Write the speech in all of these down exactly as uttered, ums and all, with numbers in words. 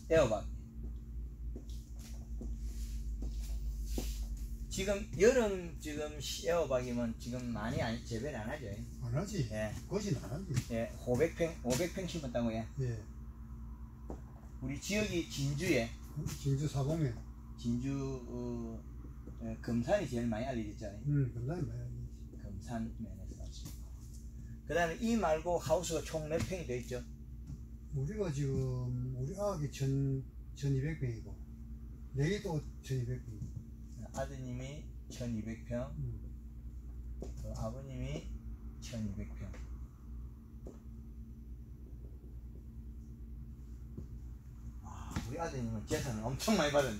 애호박. 지금 여름 지금 애호박이면 지금 많이 안, 재배를 안 하죠. 안 하지. 예. 거진 안 하지. 예, 오백 평, 오백 평 심었다고 해. 예. 우리 지역이 진주에. 진주 사봉에. 진주 어, 어, 금산이 제일 많이 알려졌잖아요. 음, 금산이 많이 알려졌지. 금산 면에서. 그 다음에 이 말고 하우스가 총 몇 평이 돼 있죠? 우리가 지금 우리 아기 천 천이백 평이고 내게 또 천이백 평. 아드님이 천이백 평, 음. 그 아버님이 천이백 평. 아, 우리 아드님은 재산을 엄청 많이 받았네.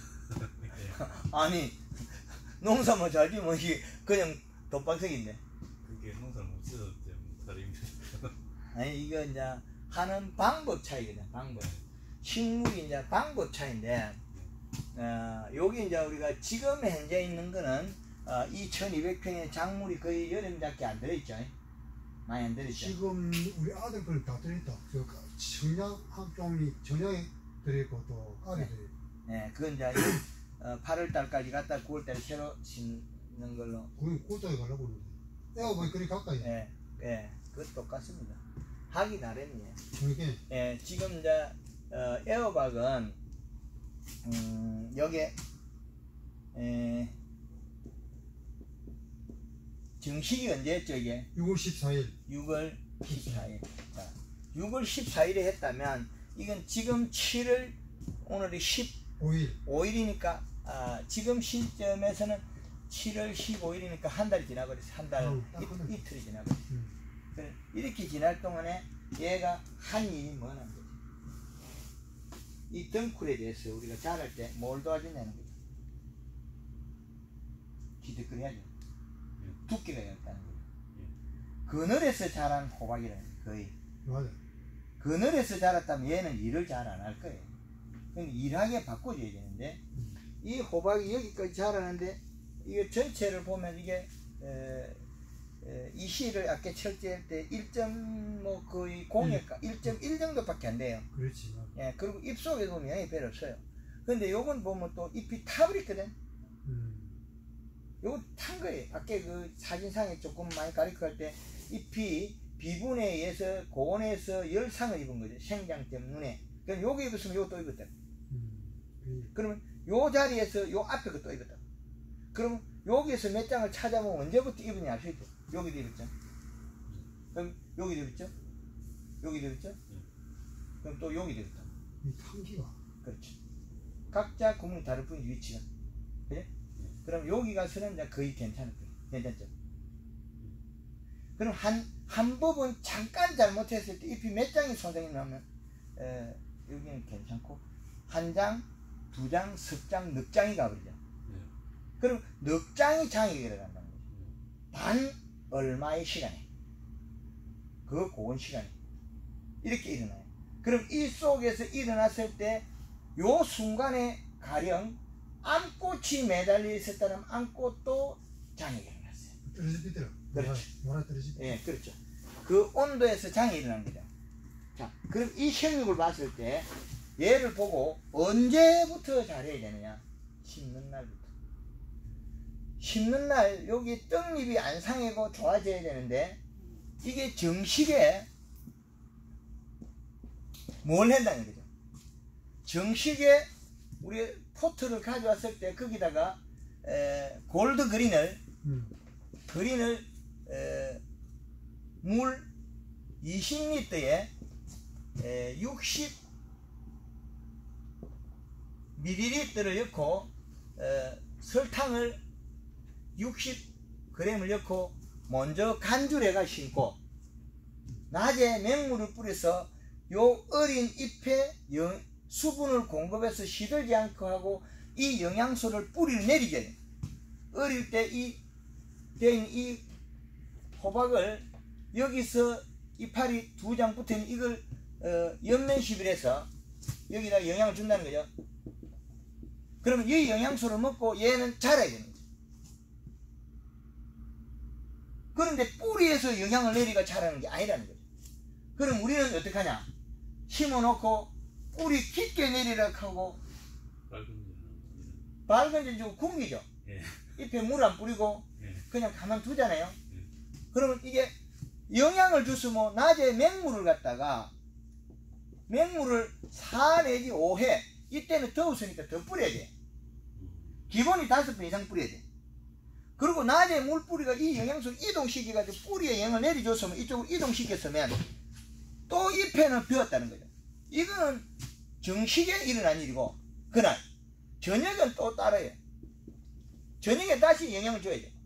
아니 농사만 잘 지면 이게 그냥 돈방석인데. 그게 농사를 못 지었을 때 다릅니다. 아니 이거 이제 하는 방법 차이거든. 방법. 식물이 이제 방법 차이인데. 어, 여기 이제 우리가 지금 현재 있는 거는 어, 이 천이백 평의 작물이 거의 여름밖에 안 들어있죠. 많이 안 들어있죠. 지금 우리 아들 걸 다 들어있다. 저 청량 한 종이 청량에 들어있고 또 알이 네. 들어있고. 네, 그건 이제 어, 팔월 달까지 갔다 구월 달에 새로 심는 걸로. 그건 꼴짝에 가려고 그러는데. 애호박이 그리 가까이. 예, 예, 그것 똑같습니다. 하기 나름이에요. 그러니까 예, 지금 이제 어, 애호박은 음, 여기에 에, 정식이 언제였죠 이게? 유월 십사일. 유월 십사일. 자, 유월 십사일에 했다면 이건 지금 칠월 오늘이 십오일. 오일이니까 아, 지금 시점에서는 칠월 십오일이니까 한 달이 지나버렸어. 한 달, 음, 이, 이틀이 지나버렸어. 음. 그래, 이렇게 지날 동안에 얘가 한 일이 뭐냐는 거지. 이 덩쿨에 대해서 우리가 자랄 때 뭘 도와주냐는 거죠. 기득거려야죠. 두께가 얇다는 거죠. 그늘에서 자란 호박이라는 거예요. 거의. 맞아. 그늘에서 자랐다면 얘는 일을 잘 안 할 거예요. 그럼 일하게 바꿔줘야 되는데 음. 이 호박이 여기까지 자라는데 이게 전체를 보면 이게 에, 에, 이 실을 아까 철제할 때 일 점 뭐 거의 공액가 음. 일 점 일 정도밖에 안 돼요. 그렇지. 예, 그리고 잎 속에 보면 영이 별로 없어요. 근데 요건 보면 또 잎이 타버렸거든. 음. 요건 탄 거예요. 아까 그 사진상에 조금 많이 가리켜 할 때 잎이 비분에 의해서 고온에서 열상을 입은 거죠. 생장 때문에. 그럼 요거 입었으면 요거 또 입었다. 음. 그러면 요 자리에서 요 앞에 거 또 입었다. 그럼 여기에서 몇 장을 찾아보면 언제부터 입었냐 알 수 있죠. 여기도 입었죠. 그럼 여기도 입었죠. 여기도 입었죠. 그럼 또 여기도 입었다. 이 탕기가. 그렇죠. 각자 구멍이 다를 뿐이지 위치가. 그래? 그럼 여기 가서는 이제 거의 괜찮을 거예요. 괜찮죠? 그럼 한, 한 부분 잠깐 잘못했을 때 잎이 몇 장이 손상이 나면 에, 여기는 괜찮고 한 장, 두 장, 석 장, 넉 장이 가버리죠. 네. 그럼 넉 장이 장이 들어간다는 거죠. 단 얼마의 시간에 그 고온 시간에 이렇게 일어나요. 그럼 이 속에서 일어났을 때 요 순간에 가령 암꽃이 매달려 있었다면 암꽃도 장이 일어났어요. 떨어질 때라. 그렇죠. 뭐라 떨어질 때. 예, 그렇죠. 그 온도에서 장이 일어난 거죠. 자, 그럼 이 형육을 봤을 때 얘를 보고 언제부터 잘해야 되느냐? 심는 날부터. 심는 날 여기 떡잎이 안 상하고 좋아져야 되는데 이게 정식에 뭘 한다는 거죠? 정식에 우리 포트를 가져왔을 때 거기다가 에, 골드 그린을 음. 그린을 에, 물 이십 리터에 에, 육십 밀리리터를 넣고 에, 설탕을 육십 그램을 넣고 먼저 간줄에가 심고 낮에 맹물을 뿌려서 요 어린 잎에 영, 수분을 공급해서 시들지 않고 하고 이 영양소를 뿌리를 내리게 돼. 어릴 때 이 된 이 호박을 여기서 이파리 두 장 붙어있는 이걸 어, 연면십을 해서 여기다 영양을 준다는 거죠. 그러면 이 영양소를 먹고 얘는 자라야 되는 거죠. 그런데 뿌리에서 영양을 내리가 자라는 게 아니라는 거죠. 그럼 우리는 어떻게 하냐? 심어놓고 뿌리 깊게 내리라 하고 밝은 데는 밝은 데 주고 굶기죠. 예. 잎에 물 안 뿌리고 예. 그냥 가만 두잖아요. 예. 그러면 이게 영양을 줬으면 낮에 맹물을 갖다가 맹물을 사 내지 오 회 이때는 더웠으니까 더 뿌려야 돼. 기본이 다섯 번 이상 뿌려야 돼. 그리고 낮에 물뿌리가 이 영양소를 이동시켜가지고 뿌리에 영을 내려줬으면 이쪽으로 이동시켰으면 또 잎에는 비었다는 거죠. 이거는 정식에 일어난 일이고 그날 저녁은 또 따라요. 저녁에 다시 영양을 줘야 돼.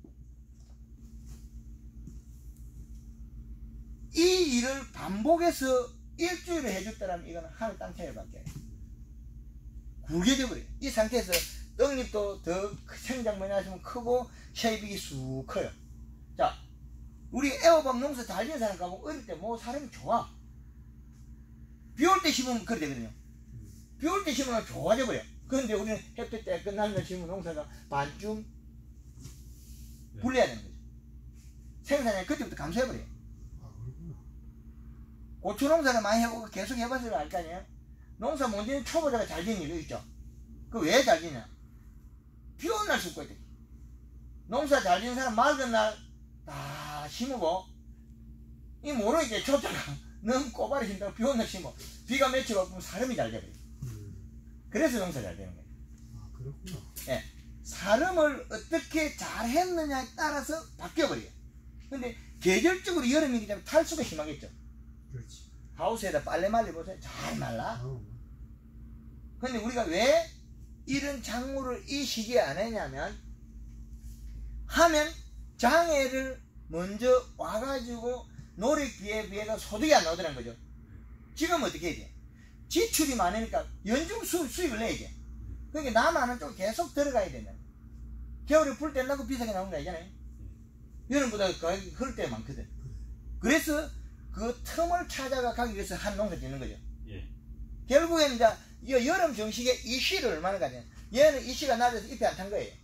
이 일을 반복해서 일주일을 해줬다면 이거는 하늘 땅 차이밖에 굵게 져버려요. 이 상태에서 떡잎도 더 생장면이 하시면 크고 쉐입이 쑥 커요. 자, 우리 애호박 농사 잘 지은 사람 가보면 어릴 때 뭐 사람이 좋아. 비 올 때 심으면 그래 되거든요. 비 올 때 심으면 좋아져버려. 그런데 우리는 햇볕 때 끝나면 심은 농사가 반쯤 불려야 되는 거죠. 생산량이 그때부터 감소해버려요. 아, 그렇구나. 고추 농사를 많이 해보고 계속 해봐서 알 거 아니에요? 농사 못 짓는 초보자가 잘 짓는 일도 있죠. 그 왜 잘 짓냐? 비 오는 날 심고 있대. 농사 잘 짓는 사람 맑은 날 다 심고 이 모르겠지. 초짜가 너무 꼬바리 심다가 비 오는 날 심어. 비가 며칠 오면 사름이 잘 돼버려. 음. 그래서 농사 잘 되는 거예요. 아, 그렇구나. 예. 사름을 어떻게 잘 했느냐에 따라서 바뀌어버려요. 근데 계절적으로 여름이기 때문에 탈수가 심하겠죠. 그렇지. 하우스에다 빨래 말려보세요. 잘 말라. 아, 근데 우리가 왜 이런 작물을 이 시기에 안 했냐면 하면 장애를 먼저 와가지고 노력비에 비해서 소득이 안 나오더라는 거죠. 지금 어떻게 해야 돼? 지출이 많으니까 연중 수, 수입을 내야 돼. 그러니까 남아는 쪽 계속 들어가야 된다. 겨울에 불 때 나고 비싸게 나오는 거 아니잖아요. 여름보다 가격이 흐를 때가 많거든. 그래서 그 틈을 찾아가 가기 위해서 한 농사 짓는 거죠. 예. 결국엔 이제 이 여름 정식에 이 씨를 얼마나 가냐. 얘는 이 씨가 낮아서 잎이 안 탄 거예요.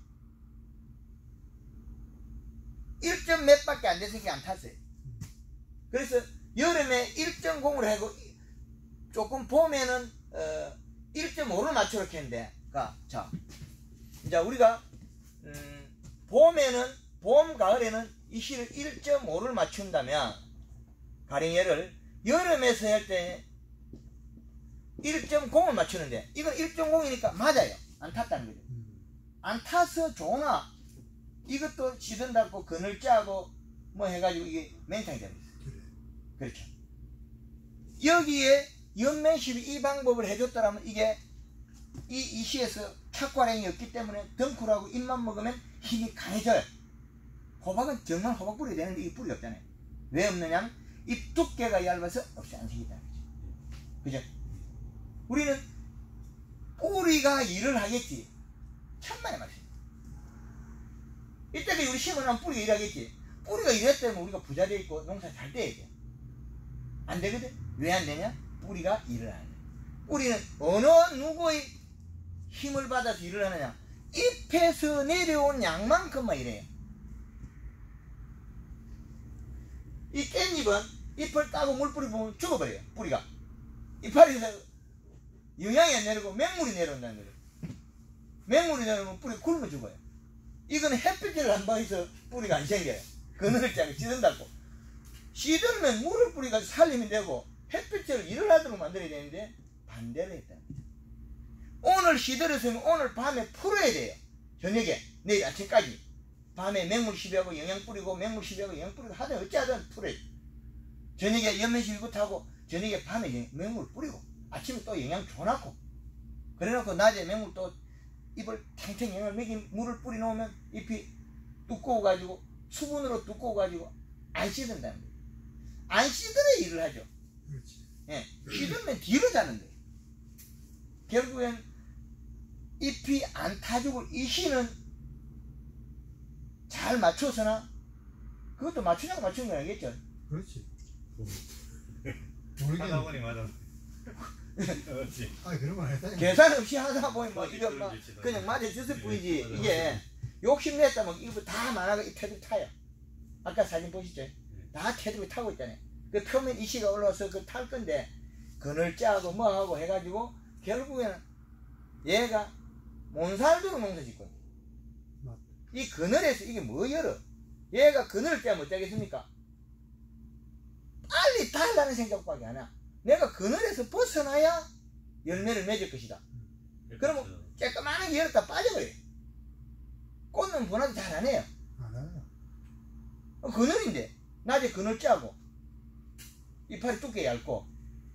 일 점 몇 밖에 안 됐으니까 안 탔어요. 그래서 여름에 일 점 공을 하고 조금 봄에는 어 일 점 오를 맞춰 이렇게 했는데, 자, 이제 우리가 음 봄에는 봄 가을에는 이 씨를 일 점 오를 맞춘다면 가령 얘를 여름에서 할 때 일 점 공을 맞추는데 이건 일 점 공이니까 맞아요. 안 탔다는 거죠. 안 타서 좋으나 이것도 시든다고 그늘 짜고 뭐 해가지고 이게 맹탕이 되는 거죠. 그렇죠. 여기에 연면십이 이 방법을 해줬더라면 이게 이 이시에서 착과량이 없기 때문에 덩쿨하고 잎만 먹으면 힘이 강해져요. 호박은 정말 호박 뿌리 되는데 이 뿌리 없잖아요. 왜 없느냐면 잎 두께가 얇아서 없이 안 생긴다는 거죠. 그죠? 우리는 뿌리가 일을 하겠지. 천만의 말씀. 이때까지 우리 심어놓은 뿌리가 일하겠지. 뿌리가 일했다면 우리가 부자 돼 있고 농사 잘 돼야 돼. 안 되거든? 왜 안 되냐? 뿌리가 일을 하는 거야. 뿌리는 어느 누구의 힘을 받아서 일을 하느냐? 잎에서 내려온 양만큼만 일해요. 이 깻잎은 잎을 따고 물뿌리 보면 죽어버려요. 뿌리가. 이파리에서 영양이 안 내려고 맹물이 내려온다는 거예요. 맹물이 내려오면 뿌리 굶어 죽어요. 이거는 햇빛을 안 받아서 뿌리가 안 생겨요. 그늘을 짜고 찌든다고. 시들면 물을 뿌리가 살림이 되고 햇빛을 일을 하도록 만들어야 되는데 반대로 했다는 거예요. 오늘 시들었으면 오늘 밤에 풀어야 돼요. 저녁에 내일 아침까지 밤에 맹물 시비하고 영양 뿌리고 맹물 시비하고 영양 뿌리고 하든 어찌하든 풀어야 돼. 저녁에 연면시비부터 하고 저녁에 밤에 맹물 뿌리고 아침에 또 영양 줘놨고 그래놓고 낮에 맹물 또 잎을 탱탱 영양을 먹인 물을 뿌리 놓으면 잎이 두꺼워 가지고 수분으로 두꺼워 가지고 안 씻는다는 거예요. 안 씻으려 일을 하죠. 그렇지. 예, 씻으면 뒤로 자는 거예요. 결국엔 잎이 안 타죽을 이 씨는 잘 맞춰서나 그것도 맞추냐고 맞추는 건 아니겠죠. 그렇지. 하다 모르겠네. 보니 맞아. 그렇지. 아, 그런 말 했다. 계산 없이 하다 보니 뭐 이거 막 그런 짓이다. 그냥 맞아줬을 뿐이지. 맞아, 이게 욕심 냈다면 이거 다 만화가 이 테두리 타요. 아까 사진 보시죠? 다 테두리 타고 있잖아요. 그 표면 이씨가 올라와서 그 탈 건데 그늘 짜고 뭐하고 해가지고 결국에는 얘가 몬살도록 농사 짓고 있는 맞다. 이 그늘에서 이게 뭐 열어? 얘가 그늘을 짜면 어쩌겠습니까? 빨리 달라는 생각밖에 안 해. 내가 그늘에서 벗어나야 열매를 맺을 것이다. 그러면 깨끗하게 열었다 빠져버려. 꽃은 분화도 잘 안 해요. 알아요. 그늘인데 낮에 그늘 짜고 이파리 두께 얇고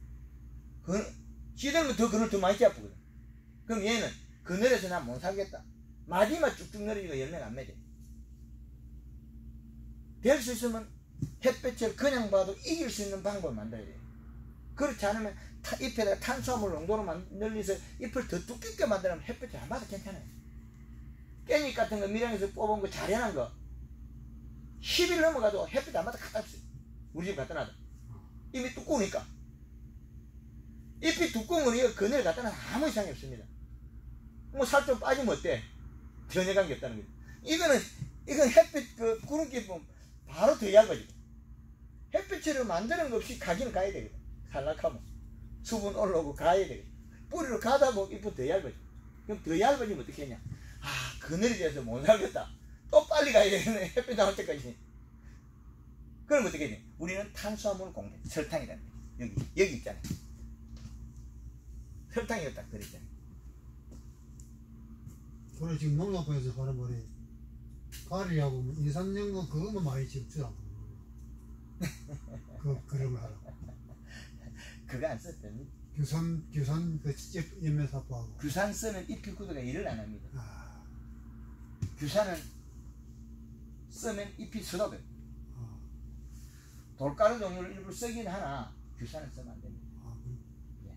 시들면 더 그늘 더 많이 짜쁘거든. 그럼 얘는 그늘에서 난 못 살겠다. 마디만 쭉쭉 늘어지고 열매가 안 맺어. 될 수 있으면 햇볕을 그냥 봐도 이길 수 있는 방법을 만들어야 돼. 그렇지 않으면 타, 잎에다가 탄수화물 농도로 늘려서 잎을 더 두껍게 만들면 햇볕을 안 받아도 괜찮아요. 깻잎 같은 거 밀양에서 뽑은 거 잘 해놓은 거 십 일 넘어가도 햇빛 안 받아 갖다 없어요. 우리 집 갖다 놔도 잎이 두꺼우니까. 잎이 두꺼운 거는 이거 그늘 갖다 놔도 아무 이상이 없습니다. 뭐 살 좀 빠지면 어때? 전혀 관계 없다는 거죠. 이거는 이건 햇빛 그 구름기 보면 바로 더 얇아지고 햇빛으로 만드는 거 없이 가기는 가야 되거든. 살락하면 수분 올라오고 가야 되거든. 뿌리로 가다 보면 잎은 더 얇아져. 그럼 더 얇아지면 어떻게 하냐? 아, 그늘이 돼서 못 살겠다. 또 빨리 가야 되겠네. 햇빛 나올 때까지. 그럼 어떻게 돼? 우리는 탄수화물 공급, 설탕이라는 거지. 여기, 여기 있잖아요. 설탕이 딱 들어있잖아요. 그래 지금 농협에서 하는 말이 가리하고 뭐 인삼연고 그것만 많이 집주라고. 그 그런 거 하라. 그거 안 썼더니 규산 규산 그 직접 연매사포하고. 규산 쓰면 잎이 굳어가 일을 안 합니다. 아, 규산은 쓰면 잎이 쏟아져요. 아, 돌가루 종류를 일부러 쓰긴 하나 규산을 쓰면 안 됩니다. 아, 그- 예.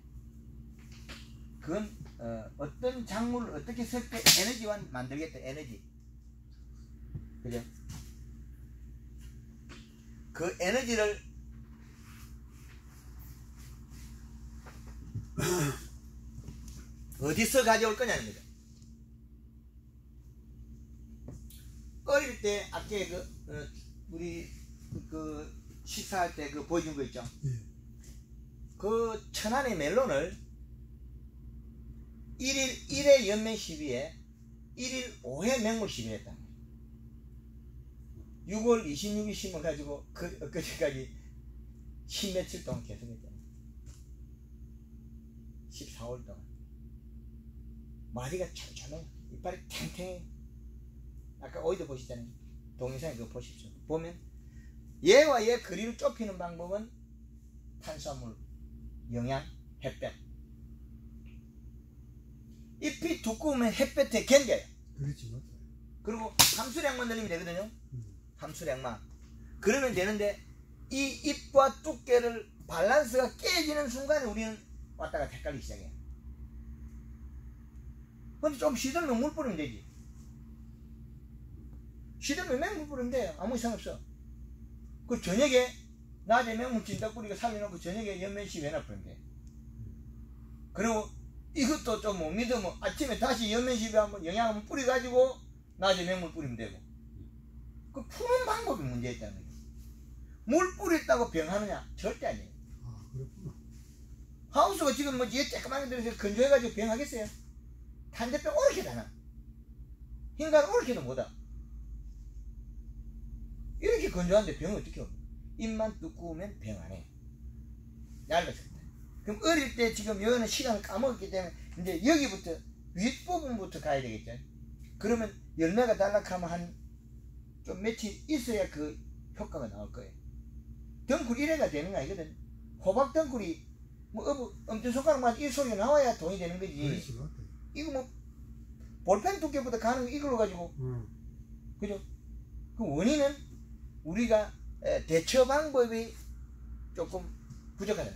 그건 어, 어떤 작물을 어떻게 쓸 때 에너지와 만들겠다. 에너지. 그죠? 그 에너지를 어디서 가져올 거냐는 거죠. 어릴 때 아까 그 어, 우리 그, 그 식사할 때 그 보여준 거 있죠. 예. 그 천안의 멜론을 일일 일회 연면 시비에 일일 오회 맹물 시비를 했다. 유월 이십육일 심어가지고 그 엊그제까지 십며칠 동안 계속 했잖아요. 십사월 동안. 마디가 촘촘해요. 이빨이 탱탱해요. 아까 어디도 보시잖아요. 동영상에 그거 보십시오. 보면 얘와 얘 거리를 좁히는 방법은 탄수화물, 영양, 햇볕. 잎이 두꺼우면 햇볕에 견뎌요. 그렇지 맞다. 그리고 함수량만 늘리면 되거든요. 음. 함수량만. 그러면 되는데 이 잎과 두께를 밸런스가 깨지는 순간에 우리는 왔다 갔다 헷갈리기 시작해요. 근데 좀 시들면 물 뿌리면 되지. 시들면 맹물 뿌리면 돼요. 아무 이상 없어. 그 저녁에 낮에 맹물 진딱 뿌리고 살려놓고 저녁에 연면시 해놔 뿌리면 돼. 그리고 이것도 좀 못 믿으면 아침에 다시 연면시비 한번 영양 한번 뿌려가지고 낮에 맹물 뿌리면 되고. 그 푸는 방법이 문제있다는 거예요. 물 뿌렸다고 병하느냐? 절대 아니에요. 아 그렇구나. 하우스가 지금 뭐 뒤에 쬐끄맣게 들어서 건조해가지고 병하겠어요? 탄저병 오르게도 안 와. 흰간 오르게도 못와. 이렇게 건조한데 병을 어떻게 옵니까? 입만 두꺼우면 병 안 해. 얇아졌다. 그럼 어릴 때 지금 여기는 시간을 까먹었기 때문에 이제 여기부터 윗부분부터 가야 되겠죠. 그러면 열매가 단락하면 한 좀 며칠 있어야 그 효과가 나올 거예요. 덩굴 이래가 되는 거 아니거든. 호박 덩굴이 뭐 어부 엄지손가락만 이 소리가 나와야 돈이 되는 거지. 그렇지 맞다. 이거 뭐 볼펜 두께부터 가는 거 이걸로 가지고 응. 그죠? 그 원인은 우리가 대처 방법이 조금 부족하다.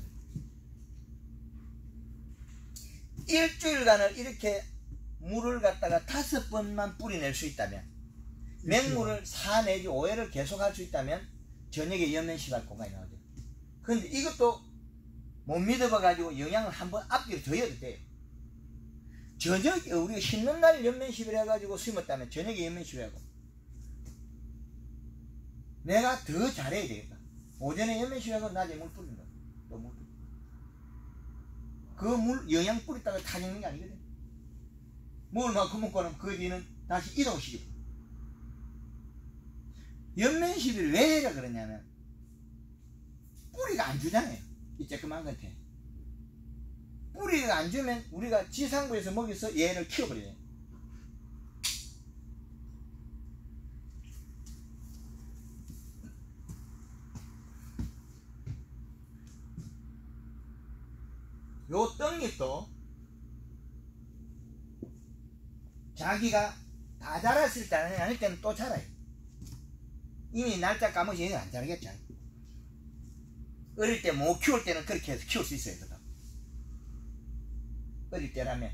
일주일간을 이렇게 물을 갖다가 다섯 번만 뿌리낼 수 있다면, 맹물을 사 내지 오 회를 계속 할 수 있다면 저녁에 연면시할 공간이 나오죠. 그런데 이것도 못 믿어봐 가지고 영양을 한번 앞뒤로 더 해도 돼요. 저녁에 우리가 심는 날 연면시비를 해가지고 심었다면 저녁에 연면시비를 하고 내가 더 잘해야 되겠다. 오전에 연면시비하고 낮에 물 뿌리는 거야. 또 물 뿌리는 거야. 그 물 영양 뿌렸다가 타먹는 게 아니거든. 먹을 만큼 먹고 나면 그 뒤는 다시 이동시켜. 연면시비를 왜 해라 그러냐면 뿌리가 안 주잖아요. 이 쬐끄만 건데 뿌리가 안 주면 우리가 지상부에서 먹여서 얘를 키워버려요. 요 떡잎도 자기가 다 자랐을 때는 아닐 때는 또 자라요. 이미 날짜 까먹으면 얘는 안 자라겠죠. 어릴 때 못 키울 때는 그렇게 해서 키울 수 있어요. 어릴 때라면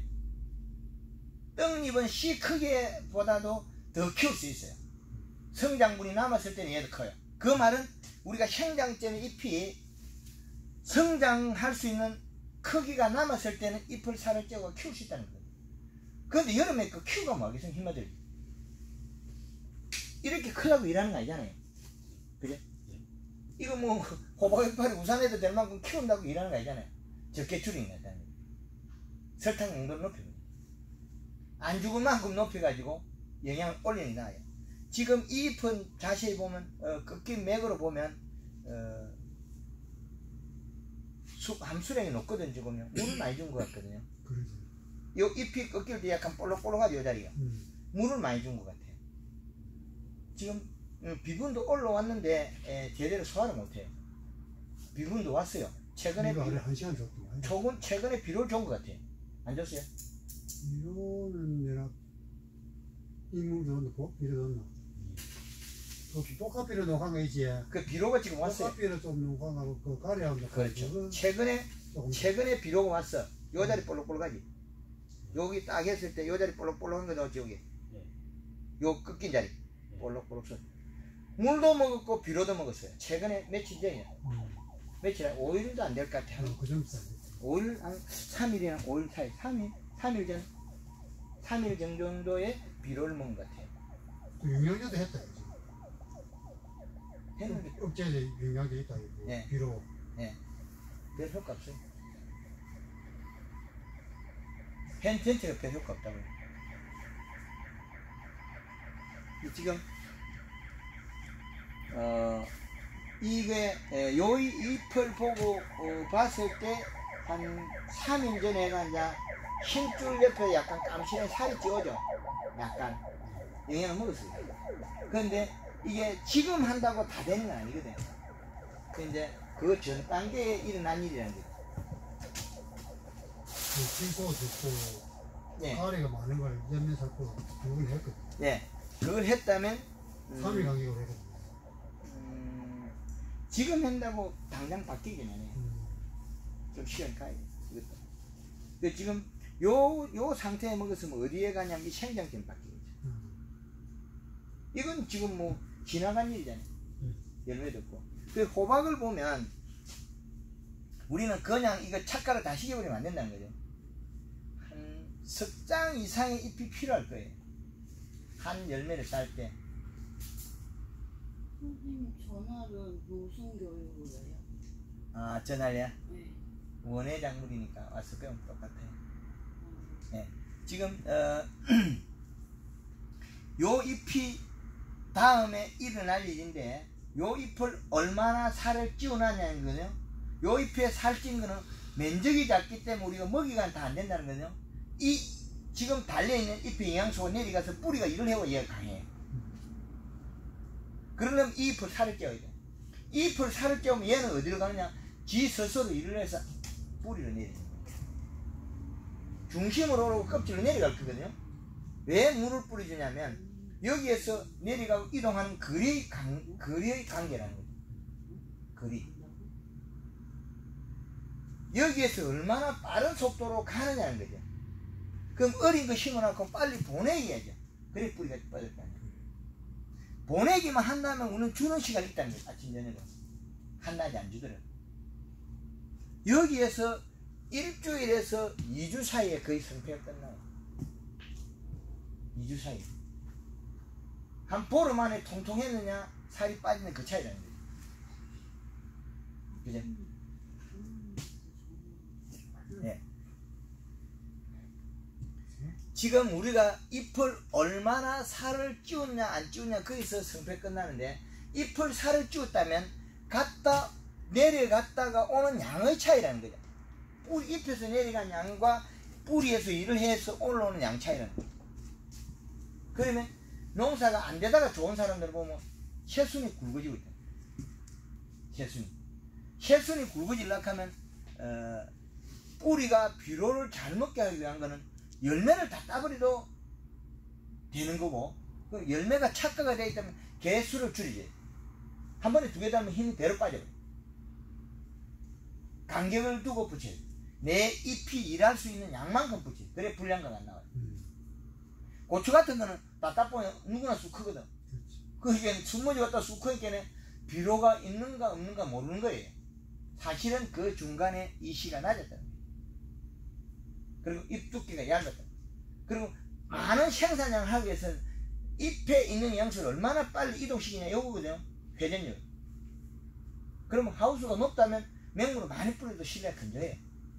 떡잎은 씨 크기보다도 더 키울 수 있어요. 성장분이 남았을 때는 얘도 커요. 그 말은 우리가 생장점의 잎이 성장할 수 있는 크기가 남았을 때는 잎을 살을 쪄고 키울 수 있다는 거예요. 그런데 여름에 그 키우가 뭐하겠어? 힘들지. 이렇게 크려고 일하는 거 아니잖아요. 그죠? 이거 뭐 호박이파리 우산에도 될 만큼 키운다고 일하는 거 아니잖아요. 적게 줄이는 거잖아요. 설탕 농도를 높이고 안 죽은 만큼 높여가지고 영양을 올리는 게 나아요. 지금 이 잎은 자세히 보면 어, 꺾인 맥으로 보면 어, 수, 함수량이 높거든. 지금 물을 많이 준 것 같거든요. 그러지. 요 잎이 꺾일 때 약간 볼록볼록하죠. 요 자리가. 음. 물을 많이 준 것 같아요. 지금 음, 비분도 올라왔는데 에, 제대로 소화를 못해요. 비분도 왔어요. 최근에 이거 하루에 한 시간 줬더만. 조금 최근에 비료를 준 것 같아요. 안 줬어요? 이거는 내가 이물 넣고 비료 넣나? 그 똑같비료 녹한 거 있지. 그 비료가 지금 왔어요. 똑같비료 좀 녹한 거하고 그 가래하고 그렇죠. 최근에 조금 최근에 비료가 왔어. 요 자리 볼록볼록하지. 여기 딱 했을 때 요 자리 볼록볼록한 거 넣었지 여기. 요 꺾인 자리 볼록볼록 써. 물도 먹었고 비료도 먹었어요. 최근에 며칠 전이야. 음. 며칠 오 일도 안 될 것 같아. 어, 그 정도 싸네. 오 일 한 삼 일이나 오 일 사이 삼 일 삼 일 전 삼 일 정도의 비료를 먹은 것 같아요. 그 영양제도 했다 이제. 했는데 억제제 영양제 있다 이거. 네. 비료. 예, 별 효과 없어요. 펜 전체가 별 효과 없다고요. 지금 어 이게 에, 요 잎을 보고 어, 봤을 때 한 삼 일 전에가 이제 힘줄 옆에 약간 깜실한 살이 찌어져. 약간 영양을 먹었어요. 그런데 이게 지금 한다고 다 되는 건 아니거든. 근데 그 전 단계에 일어난 일이라는 거죠. 그 질소 좋고 예. 가래가 많은 걸 연면 살고 그걸 했거든. 예, 그걸 했다면 음, 삼 일 간격으로 했거든. 음, 지금 한다고 당장 바뀌긴 하네. 음. 좀 시간이 가야 돼. 이것도. 그 지금 요, 요 상태에 먹었으면 어디에 가냐면 이 생장점 바뀌겠죠. 음. 이건 지금 뭐 지나간 일이잖아요. 음. 열매도 없고. 그 호박을 보면 우리는 그냥 이거 착가를 다 식혀버리면 안 된다는 거죠. 한 석 장 이상의 잎이 필요할 거예요. 한 열매를 딸 때. 선생님 전화를 무슨 교육으로 해요? 아, 전화야? 네. 원예 작물이니까 와서 배우면 똑같아요. 음. 네. 지금 어, 요 잎이 다음에 일어날 일인데 요 잎을 얼마나 살을 찌워놨냐는 거죠. 요 잎에 살찐 거는 면적이 작기 때문에 우리가 먹이가 다 안 된다는 거죠. 이 지금 달려있는 잎의 영양소가 내려가서 뿌리가 일을 해고 얘가 강해요. 그러려면 이 잎을 살을 찌워야 돼. 이 잎을 살을 찌우면 얘는 어디로 가느냐? 지 스스로 일을 해서 뿌리로 내리는 거예요. 중심으로 오르고 껍질로 내려갈 거거든요. 왜 물을 뿌려주냐면 여기에서 내려가고 이동하는 거리의, 관, 거리의 관계라는 거죠. 거리. 여기에서 얼마나 빠른 속도로 가느냐는 거죠. 그럼 어린 거 심어놓고 빨리 보내야죠. 그래 뿌리가 빠졌다는 거예요. 보내기만 한다면 우리는 주는 시간이 있다는 거예요. 아침 저녁에 한낮에 안 주더라도. 여기에서 일주일에서 이 주 사이에 거의 성패가 끝나요. 이 주 사이에. 한 보름 안에 통통했느냐 살이 빠지는 그 차이라는 거예요. 그죠? 네. 지금 우리가 잎을 얼마나 살을 찌웠냐 안 찌웠냐 거기서 성패 끝나는데, 잎을 살을 찌웠다면 갔다 내려갔다가 오는 양의 차이라는 거죠. 뿌리 잎에서 내려간 양과 뿌리에서 일을 해서 올라오는 양 차이라는 거죠. 그러면 농사가 안 되다가 좋은 사람들 보면 새순이 굵어지고 있다. 새순이 새순이 굵어지려고 하면 어, 뿌리가 비료를 잘 먹게 하기 위한 거는 열매를 다 따버려도 되는 거고, 그 열매가 착화가 되어 있다면 개수를 줄이지. 한 번에 두 개 달면 힘이 배로 빠져버려. 간격을 두고 붙여야 돼. 내 잎이 일할 수 있는 양만큼 붙여. 그래 불량가가 안 나와요. 음. 고추 같은 거는 따다 보면 누구나 쑥 크거든. 그렇지. 그게 순머지 갖다 쑥 크니까 비료가 있는가 없는가 모르는 거예요. 사실은 그 중간에 이시가 낮았다는 거예요. 그리고 잎 두께가 얇았다. 그리고 많은 생산량을 하기 위해서는 잎에 있는 양수를 얼마나 빨리 이동시키냐 요거거든요. 회전율. 그러면 하우스가 높다면 맹물을 많이 뿌려도 실내가 건조해요.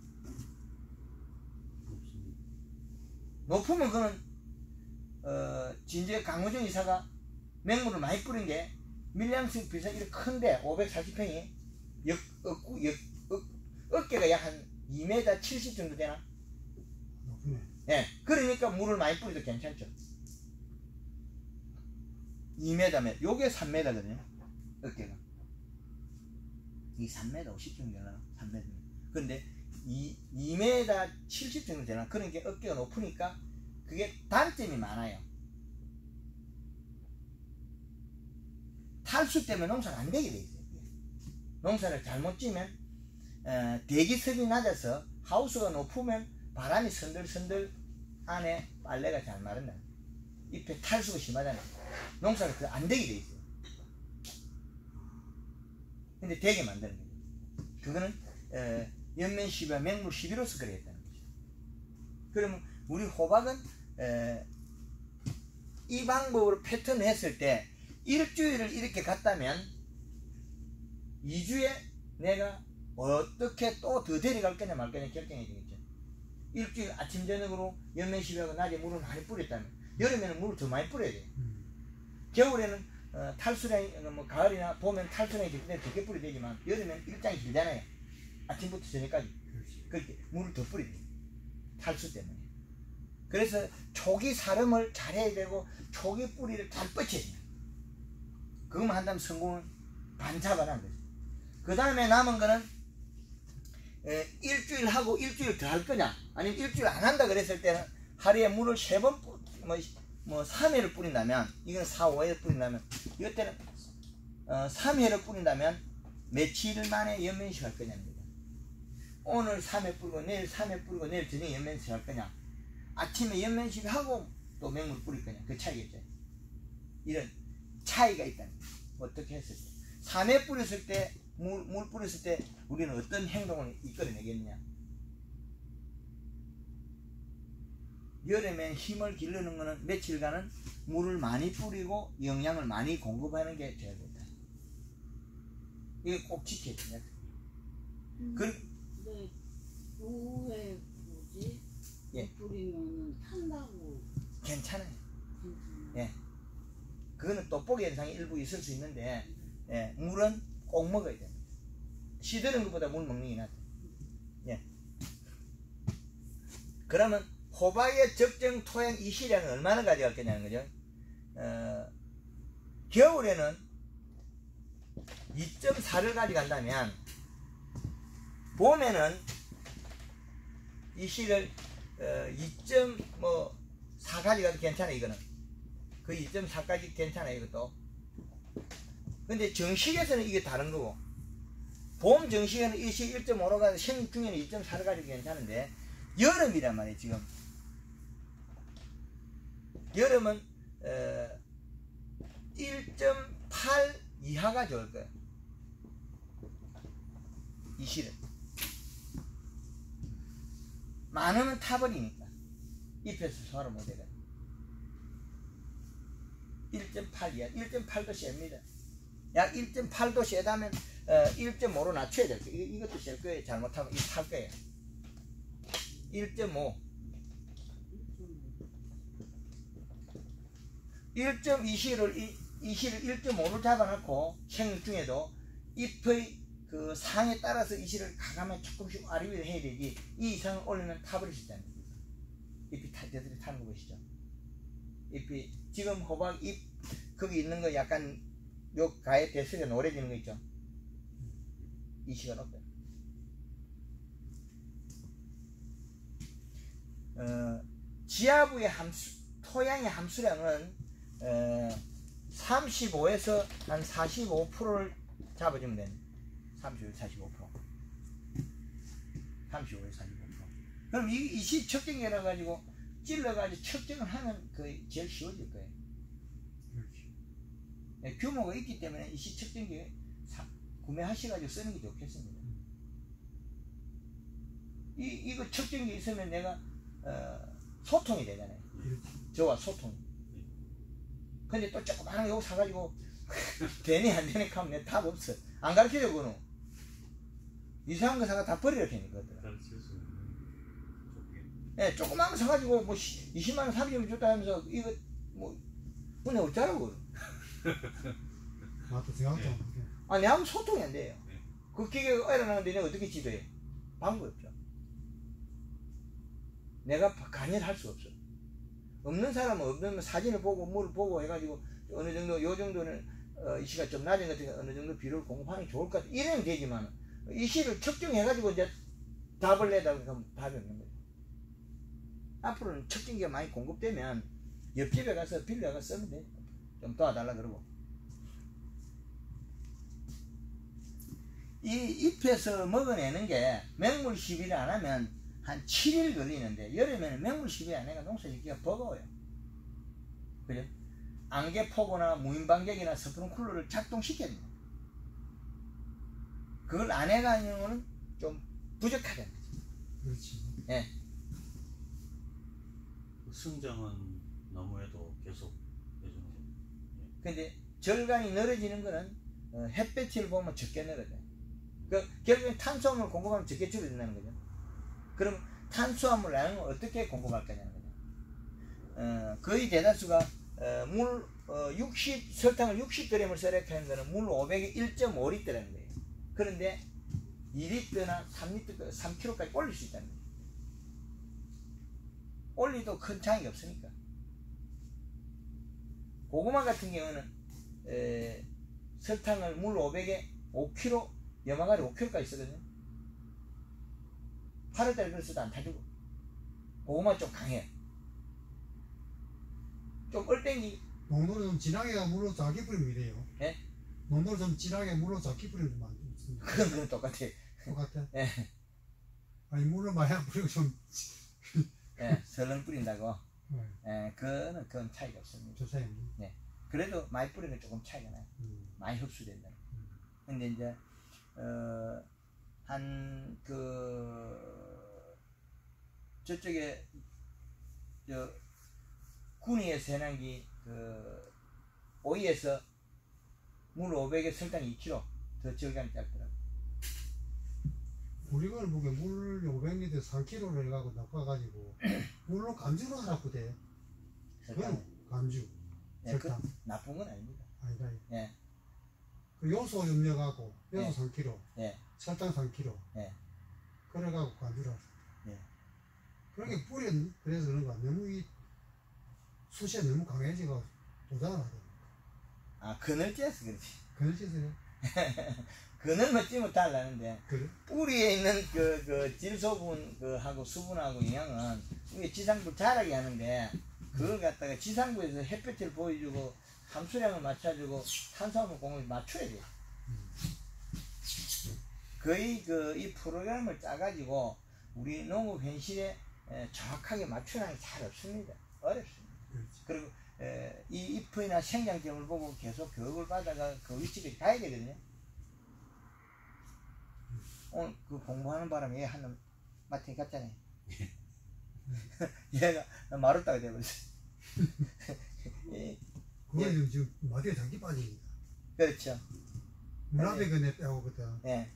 높으면 그는 어, 진주의 강호정 이사가 맹물을 많이 뿌린 게 밀양수 비서 이렇게 큰데 오백사십 평이 역, 억, 역, 억, 어깨가 약 한 이 미터 칠십 정도 되나? 높네. 예, 그러니까 물을 많이 뿌려도 괜찮죠. 이 미터면 요게 삼 미터거든요. 어깨가 이 삼 미터 오십 정도 되나? 삼 미터. 근데 이, 이 미터 칠십 정도 되나? 그러니까 어깨가 높으니까 그게 단점이 많아요. 탈수 때문에 농사가 안 되게 돼 있어요. 농사를 잘못 지면 어, 대기습이 낮아서 하우스가 높으면 바람이 선들선들 안에 빨래가 잘 마른다. 잎에 탈수가 심하잖아요. 농사가 안 되게 돼 있어요. 근데 되게 만드는 거예요. 그거는 어, 연면 시비와 맹물 시비로서 그래 했다는 거죠. 그러면 우리 호박은 어, 이 방법으로 패턴을 했을 때 일주일을 이렇게 갔다면 이 주에 내가 어떻게 또 더 데려갈 거냐 말 거냐 결정해야 되겠죠. 일주일 아침 저녁으로 연면 시비하고 낮에 물을 많이 뿌렸다면 여름에는 물을 더 많이 뿌려야 돼요. 음. 겨울에는 어, 탈수량이 뭐 가을이나 봄에는 탈수량이 적게 적게 뿌려야 되지만 여름에는 일장이 길잖아요. 아침부터 저녁까지. 그렇게 물을 더 뿌려야 돼요. 탈수 때문에. 그래서 초기 사름을 잘해야 되고 초기 뿌리를 잘 뻗쳐야 돼요. 그것만 한다면 성공은 반잡아라는 거죠. 그 다음에 남은 거는 에, 일주일 하고 일주일 더 할 거냐 아니면 일주일 안 한다 그랬을 때는 하루에 물을 세 번 뭐, 뭐 삼 회를 뿌린다면 이건 사, 오 회를 뿌린다면 이때는 어, 삼 회를 뿌린다면 며칠 만에 연면식 할 거냐입니다. 오늘 삼 회 뿌리고 내일 삼 회 뿌리고 내일 저녁에 연면식 할 거냐, 아침에 연면식 하고 또 맹물 뿌릴 거냐, 그 차이겠죠. 이런 차이가 있다는 거예요. 어떻게 했을 때 삼 회 뿌렸을 때 물, 물 뿌렸을 때 우리는 어떤 행동을 이끌어내겠느냐. 여름에 힘을 기르는 것은 며칠간은 물을 많이 뿌리고 영양을 많이 공급하는 게 제일 좋다. 이거 꼭 지켜야 돼요. 음, 그, 근데 오후에 뭐지? 예. 뿌리면은 탄다고. 괜찮아요. 괜찮아요. 예. 그거는 돋보기 현상이 일부 있을 수 있는데, 예. 물은 꼭 먹어야 됩니다. 시드는 것보다 물 먹는 게 낫다. 예. 그러면 호박의 적정 토양 이시량은 얼마나 가져갈 거냐는 거죠. 어, 겨울에는 이 점 사를 가져간다면 봄에는 이시를 어, 이 점 사 가져가도 괜찮아요. 이거는 그 이 점 사까지 괜찮아요. 이것도. 근데 정식에서는 이게 다른 거고, 봄 정식에는 이시 일 점 오로 가서 생육 중에는 이 점 사를 가지고 괜찮은데 여름이란 말이에요. 지금 여름은 어, 일 점 팔 이하가 좋을 거예요. 이 실은 많으면 타버리니까 잎에서 소화를 못해요. 일 점 팔 이하, 일 점 팔도 셉니다. 약 일 점 팔도 세다면 어, 일 점 오로 낮춰야 될 거예요. 이것도 셀 거예요. 잘못하면 이거 탈 거예요. 일 점 오. 일 점 이 시를 이 시를 일 점 오를 잡아놓고 생육 중에도 잎의 그 상에 따라서 이 시를 가감에 조금씩 아래 위로 해야 되지 이 이상을 올리면 타버릴 수 있다는 겁니다. 잎이 타, 저들이 타는 거 보시죠. 잎이 지금 호박 잎 거기 있는 거 약간 요 가에 대수가 노래지는 거 있죠. 이 시가 높아요. 어, 지하부의 함수, 토양의 함수량은 어, 삼십오에서 한 사십오 퍼센트를 잡아주면 됩니다. 삼십오에서 사십오 퍼센트. 삼십오에서 사십오 퍼센트. 그럼 이, 이 시 척정기라 가지고 찔러가지고 척정을 하면 그 제일 쉬워질 거예요. 네, 규모가 있기 때문에 이 시 척정기 구매하셔가지고 쓰는 게 좋겠습니다. 이, 이거 척정기 있으면 내가 어, 소통이 되잖아요. 저와 소통. 근데 또 조그마한 거 사가지고 되니 안 되니 하면 내 답 없어. 안 가르쳐줘 그거는. 이상한 거 사가 다 버리려 되니 그거들. 예, 조그마한 거 사가지고 뭐 이십만 원 삼십만 원 줬다 하면서 이거 뭐 근데 어쩌라고. 나도 생각도 안 해. 아, 내하고 소통이 안 돼요. 그 기계가 일어나는데 내가 어떻게 지도해? 방법이 없죠. 내가 관여할 수 없어. 없는 사람은 없는 사진을 보고 물을 보고 해가지고 어느 정도 요 정도는 어, 이 시가 좀 낮은 것 같으니까 어느 정도 비료를 공급하는 게 좋을 것 같아. 이러면 되지만 이 시를 측정해가지고 이제 답을 내다 그러면 답이 없는 거죠. 앞으로는 측정기가 많이 공급되면 옆집에 가서 빌려가 쓰면 돼. 좀 도와달라 그러고. 이 잎에서 먹어내는 게 맹물 시비를 안 하면 한 칠 일 걸리는데 여름에는 맹물 시비 안 해가 농사 짓기가 버거워요. 그죠? 안개포구나 무인방객이나 스프링클러를 작동시켜야 돼요. 그걸 안 해가지고는 좀 부족하다는 거죠. 그렇지. 예. 승장은 너무해도 계속 해주는 거예요. 근데 절간이 늘어지는 거는 어, 햇볕을 보면 적게 늘어져요. 그 결국엔 탄수화물 공급하면 적게 줄어든다는 거죠. 그럼 탄수화물량을 어떻게 공급할 거냐는 거죠. 어, 거의 대다수가 어, 물 어, 육십 설탕을 육십 그램을 써야 하는 거는 물 오백에 일 점 오 리터라는 거예요. 그런데 이 리터나 삼 리터, 삼 킬로그램까지 올릴 수 있다는 거예요. 올리도 큰 차이가 없으니까. 고구마 같은 경우는 에, 설탕을 물 오백에 오 킬로그램, 염화가리 오 킬로그램까지 쓰거든요. 팔 월달에 그랬어도 안 타주고. 고구마 좀 강해요. 좀 얼땡기. 농도를 좀 진하게 물로 작게 뿌리면 이래요. 예? 농도를 좀 진하게 물로 작게 뿌리면 안 좋습니다. 그건, 그건 똑같아. 똑같아? 예. 아니 물을 많이 안 뿌리고 좀 예, 설렁 뿌린다고. 네. 예, 그거는 그건 차이가 없습니다. 저 차이. 예. 그래도 많이 뿌리는 조금 차이가 나요. 음. 많이 흡수된다. 음. 근데 이제, 어, 한, 그, 저쪽에, 저, 군위에서 해난 게, 그, 오이에서 물 오백에 설탕 이 킬로그램 더 절감이 짧더라고. 우리 걸 보기에 물 오백 리터 삼 킬로그램을 해가고 낚아가지고 물로 감주로 하라고 돼. 그건 감주. 예, 그, 설탕. 나쁜 건 아닙니다. 아니다. 예, 그 요소 염려가고 요소 예. 삼 킬로그램, 예, 설탕 삼 킬로그램. 예. 그래가고 감주라. 예. 그렇게 뿌려 그래서 그런 거야. 너무 이 숱이 너무 강해지고 도달을 하더라고. 아, 그늘 쬐서 그렇지. 그런 짓을 해. 그늘만 찌면 달라는데, 그래? 뿌리에 있는 그, 그 질소분, 그, 하고 수분하고 영양은 우리 지상부 자라게 하는데, 그걸 갖다가 지상부에서 햇볕을 보여주고, 함수량을 맞춰주고, 탄수화물 공급을 맞춰야 돼. 거의 그, 이 프로그램을 짜가지고, 우리 농업 현실에 에, 정확하게 맞추는 게 잘 없습니다. 어렵습니다. 그렇지. 그리고, 에, 이 잎이나 생장점을 보고 계속 교육을 받아가 그 위치까지 가야 되거든요. 오늘 그 공부하는 바람에 얘 한놈 마트에 갔잖아요. 얘가 마루따가 돼버렸어. 예, 그거는 지금 마디에 장기 빠집니다. 그렇죠. 문 앞에 그내 빼오거든. 예.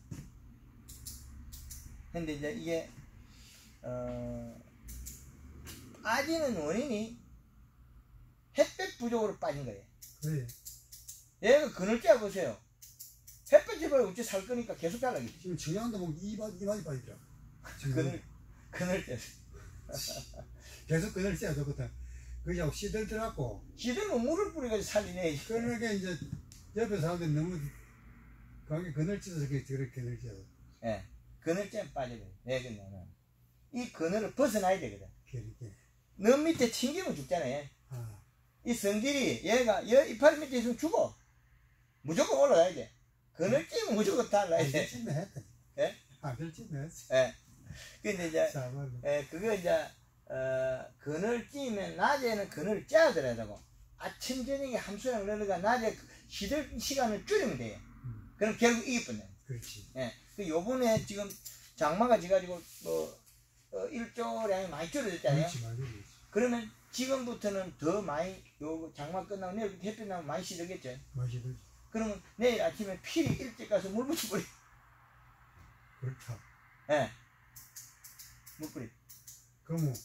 근데 이제 이게, 어, 빠지는 원인이 햇볕 부족으로 빠진 거예요. 그래. 얘가 그늘 짜 보세요. 햇볕이 봐요. 어째 살 거니까 계속 잘라겠지. 지금 청양도 뭐 이마 이마이 빠지더라. 그늘 그늘 짜. 계속 그늘 짜 저부터. 그냥 시들더라고. 시들면 물을 뿌려가지고 살리네. 그러니까 이제 옆에 사람들이 너무 거기 그늘 찢어서 저렇게 그늘 찢어. 예, 그늘 짜 빠져요. 왜 그러냐면 이 그늘을 벗어나야 되거든. 그렇게. 너 밑에 튕기면 죽잖아요. 아. 이 성질이 얘가 여 이파리 밑에 있으면 죽어. 무조건 올라가야 돼. 그늘 찌면 무조건 달라야 돼. 안들찜 했다. 예? 안들찜 했어. 예. 근데 이제 사발로. 예, 그거 이제 어, 그늘 찌면 낮에는 그늘 짜야 되라고. 아침 저녁에 함수랑 넣어가 낮에 시들 시간을 줄이면 돼요. 음. 그럼 결국 이기뿐네. 그렇지. 예. 그 요번에 지금 장마가 지가지고 뭐 어, 일조량이 많이 줄어들잖아요. 그렇지 말고 그렇지. 그러면 지금부터는 더 많이 요 장마 끝나고 내일부터 햇빛 나면 많이 시들겠죠. 맛이 그러면 내일 아침에 필히 일찍 가서 물 붙여버려. 그렇다. 예. 물 뿌려. 그럼 뭐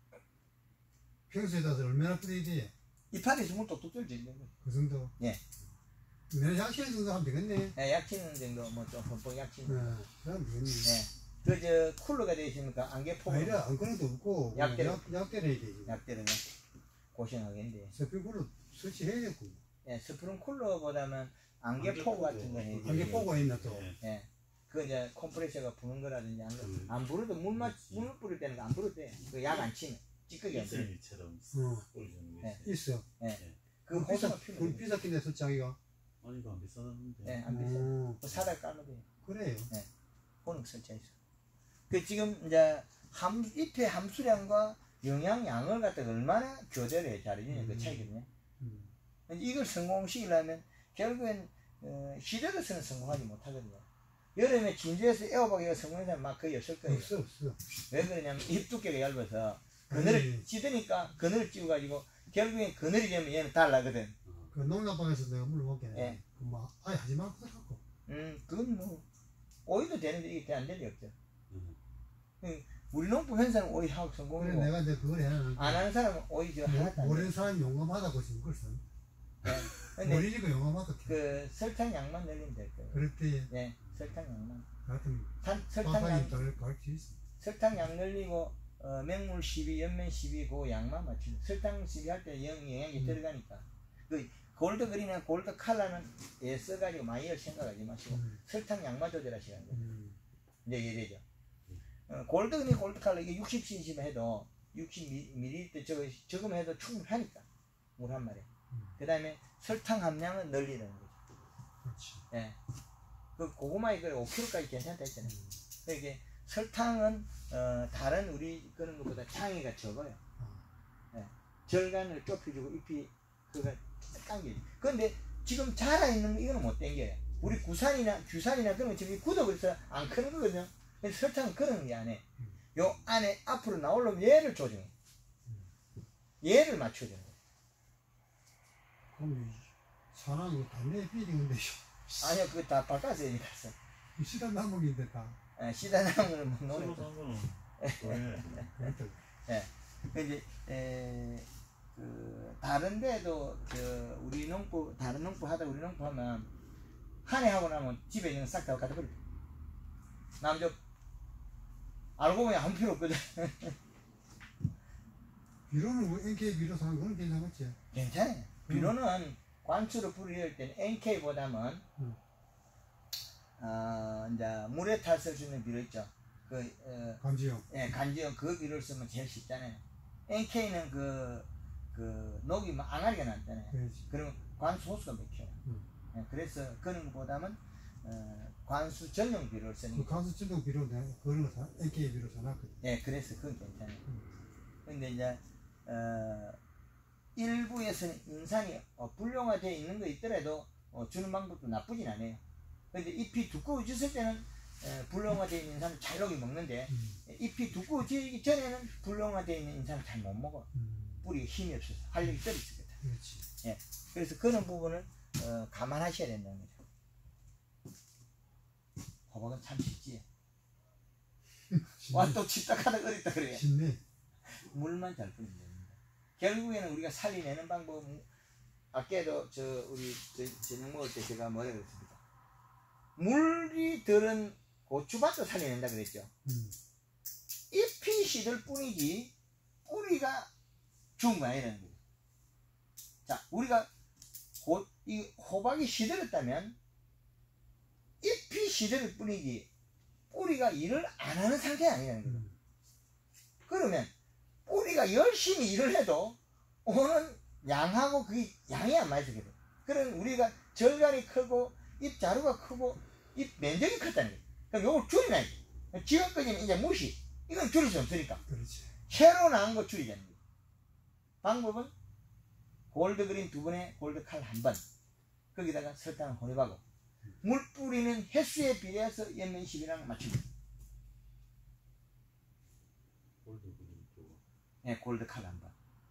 평소에다 얼마나 뿌려야 돼? 이파리에서 물 똑똑 떨어지는 거예요. 그 정도? 예. 내가 약치는 정도 하면 되겠네. 예, 약치는 정도 뭐 좀 흠뻑 약치는. 네, 그럼 되겠네. 예. 그 저 쿨러가 되어 있으니까 안개 폭. 아니라 안 그래도 없고 약 때려. 약, 약 때려야 되지. 약 때문에 고생하겠는데. 서핑쿨로 설치해야겠고. 예, 스프링 쿨러보다는 안개 안개 폭 포구. 같은 거 해야지. 안개 보고 있나 또. 예. 예. 그 이제 컴프레셔가 부는 거라든지 안, 음. 안 불어도 물만 물 뿌릴 때는 안 불어도 돼. 그 약 안 치면 찌꺼기 안 치면. 셀미처럼 어, 뿌려주는 예. 게 있어요. 있어. 예. 그 그 비싸, 호수가 그 피면 돼. 비쌌긴데 설치하기가. 아니 이거 안 비싸는데. 예, 안 비싸. 어, 그 사달 깔면 돼. 그래요. 그거는 설치해 있어. 그 지금 이제 함 잎의 함수량과 영양량을 갖다 얼마나 교대를 잘해주냐 그 음. 차이거든요. 음. 이걸 성공시키려면 결국엔 어, 시대로서는 성공하지 못하거든요. 여름에 진주에서 애호박이가 성공한 사람 막 거의 없을 거예요. 없어, 없어. 왜 그러냐면 잎 두께가 얇아서 그늘을 아니, 찌드니까 그늘을 찌워가지고 결국엔 그늘이 되면 얘는 달라거든. 그 농락방에서 내가 물을 먹게 해. 예. 그 뭐, 아예 하지 말고 하고. 음, 그건 뭐 오이도 되는데 이게 안 될 리 없죠. 음. 우리 농부 회사는 오이 하고 그래, 성공이고 내가 이제 그걸 해놨는데. 안 하는 사람은 오이 저 하나도 안 돼. 모르는 사람이 용감하다고 지금 그걸 써. 예. 근데 모르니까 용감하다. 그 설탕 양만 늘리면 될 거예요. 그럴 때, 네, 설탕 양만. 같은 산, 설탕 파파이 양, 덜 가르쳐 있어. 설탕 양 늘리고 어, 맹물 십이, 연면 십이 그 양만 맞추는. 설탕 십이 할 때 영양이 음. 들어가니까. 그 골드 그린이나 골드 칼라는 애 써가지고 많이 할 생각하지 마시고 음. 설탕 양만 조절하시는 거예요. 음. 이제 이래죠. 어, 골드 그린 골드 칼라 이게 육십 씨씨만 해도 육십 밀리리터 저거 저거만 해도 충분하니까 물 한 마리. 음. 그 다음에 설탕 함량은 늘리는 거죠. 그렇지. 예. 그 고구마에 그 오 킬로그램까지 괜찮다 했잖아요. 음. 그러니까 이게 설탕은 어, 다른 우리 그런 것보다 창의가 적어요. 아. 예. 절간을 좁혀주고 잎이 그가 당겨요. 그런데 지금 자라 있는 거 이거는 못 당겨요. 우리 구산이나 규산이나 그런 거 지금 굳어버려서 안 크는 거거든요. 근데 설탕은 그런 게 안 해. 요 안에 앞으로 나오려면 얘를 조정해. 얘를 맞춰주는 거예요. 그럼 사람 이거 담배 피리는데 아니요, 그거 다 바꿔서 얘기 갔어. 시간 남은인데 다. 예, 시다나무는 뭐 새로 노래. 산 거는 왜? 그렇다. 그 이제 에, 그 다른 데도 저 우리 농부 다른 농부 하다 우리 농부 하면 한 해 하고 나면 집에 있는 거 싹 다 갖다 버려. 남자 알고 보니 아무 필요 없거든. 비료는 뭐 엔케이 비료 사는 거는 괜찮겠지. 괜찮아요. 비료는 관수로 뿌릴 때는 엔케이보다는 음. 어, 이제 물에 탈쓸 수 있는 비료 있죠. 그 어, 감지용. 예, 간지용 그 비료를 쓰면 제일 쉽잖아요. 엔케이는 그, 그 녹이 막 앙아리가 났잖아요. 그렇지. 그러면 관수 호수가 막혀요. 음. 예, 그래서 그런 것보다는 어, 관수 전용 비료를 쓰는 그 게 가수 진동 비료 내가 그런 거 사, 엔케이 비료 사놨거든. 예, 그래서 그건 괜찮아요. 음. 근데 이제 어, 일부에서는 인산이 어, 불용화되어 있는 거 있더라도 어, 주는 방법도 나쁘진 않아요. 근데 잎이 두꺼워졌을 때는 에, 불용화되어 있는 인산을 잘 녹이 먹는데 음. 잎이 두꺼워지기 전에는 불용화되어 있는 인산을 잘 못 먹어. 음. 뿌리가 힘이 없어서 활력이 떨어질 거다. 그렇지. 그래서 그런 부분을 어, 감안하셔야 된다는 거죠. 호박은 참 쉽지. 와 또 집딱하다 어렵다 그래. 쉽네. 물만 잘 뿌리면 됩니다. 결국에는 우리가 살리내는 방법은 아까도 저 우리 저, 저녁 먹을 때 제가 뭐라 그랬습니까? 물이 들은 고추밭도 살려낸다 그랬죠. 음. 잎이 시들 뿐이지 뿌리가 죽은 거 아니라는 거예요. 자, 우리가 고, 이 호박이 시들었다면 잎이 시들 뿐이지 뿌리가 일을 안 하는 상태가 아니라는 거예요. 음. 그러면 뿌리가 열심히 일을 해도 오는 양하고 그게 양이 안 맞게 돼. 그럼 우리가 절간이 크고 잎 자루가 크고 잎 면적이 컸다는 거예요. 그럼 요걸 줄이나야 돼. 지금까지는 이제 무시. 이건 줄일 수 없으니까. 그렇지. 새로 나온 거 줄이자는 거예요. 방법은 골드 그린 두 번에 골드 칼 한 번. 거기다가 설탕을 혼합하고 물 뿌리는 횟수에 비례해서 연면십이랑 맞춥니다. 골드 그린 또 네, 골드 칼 한 번.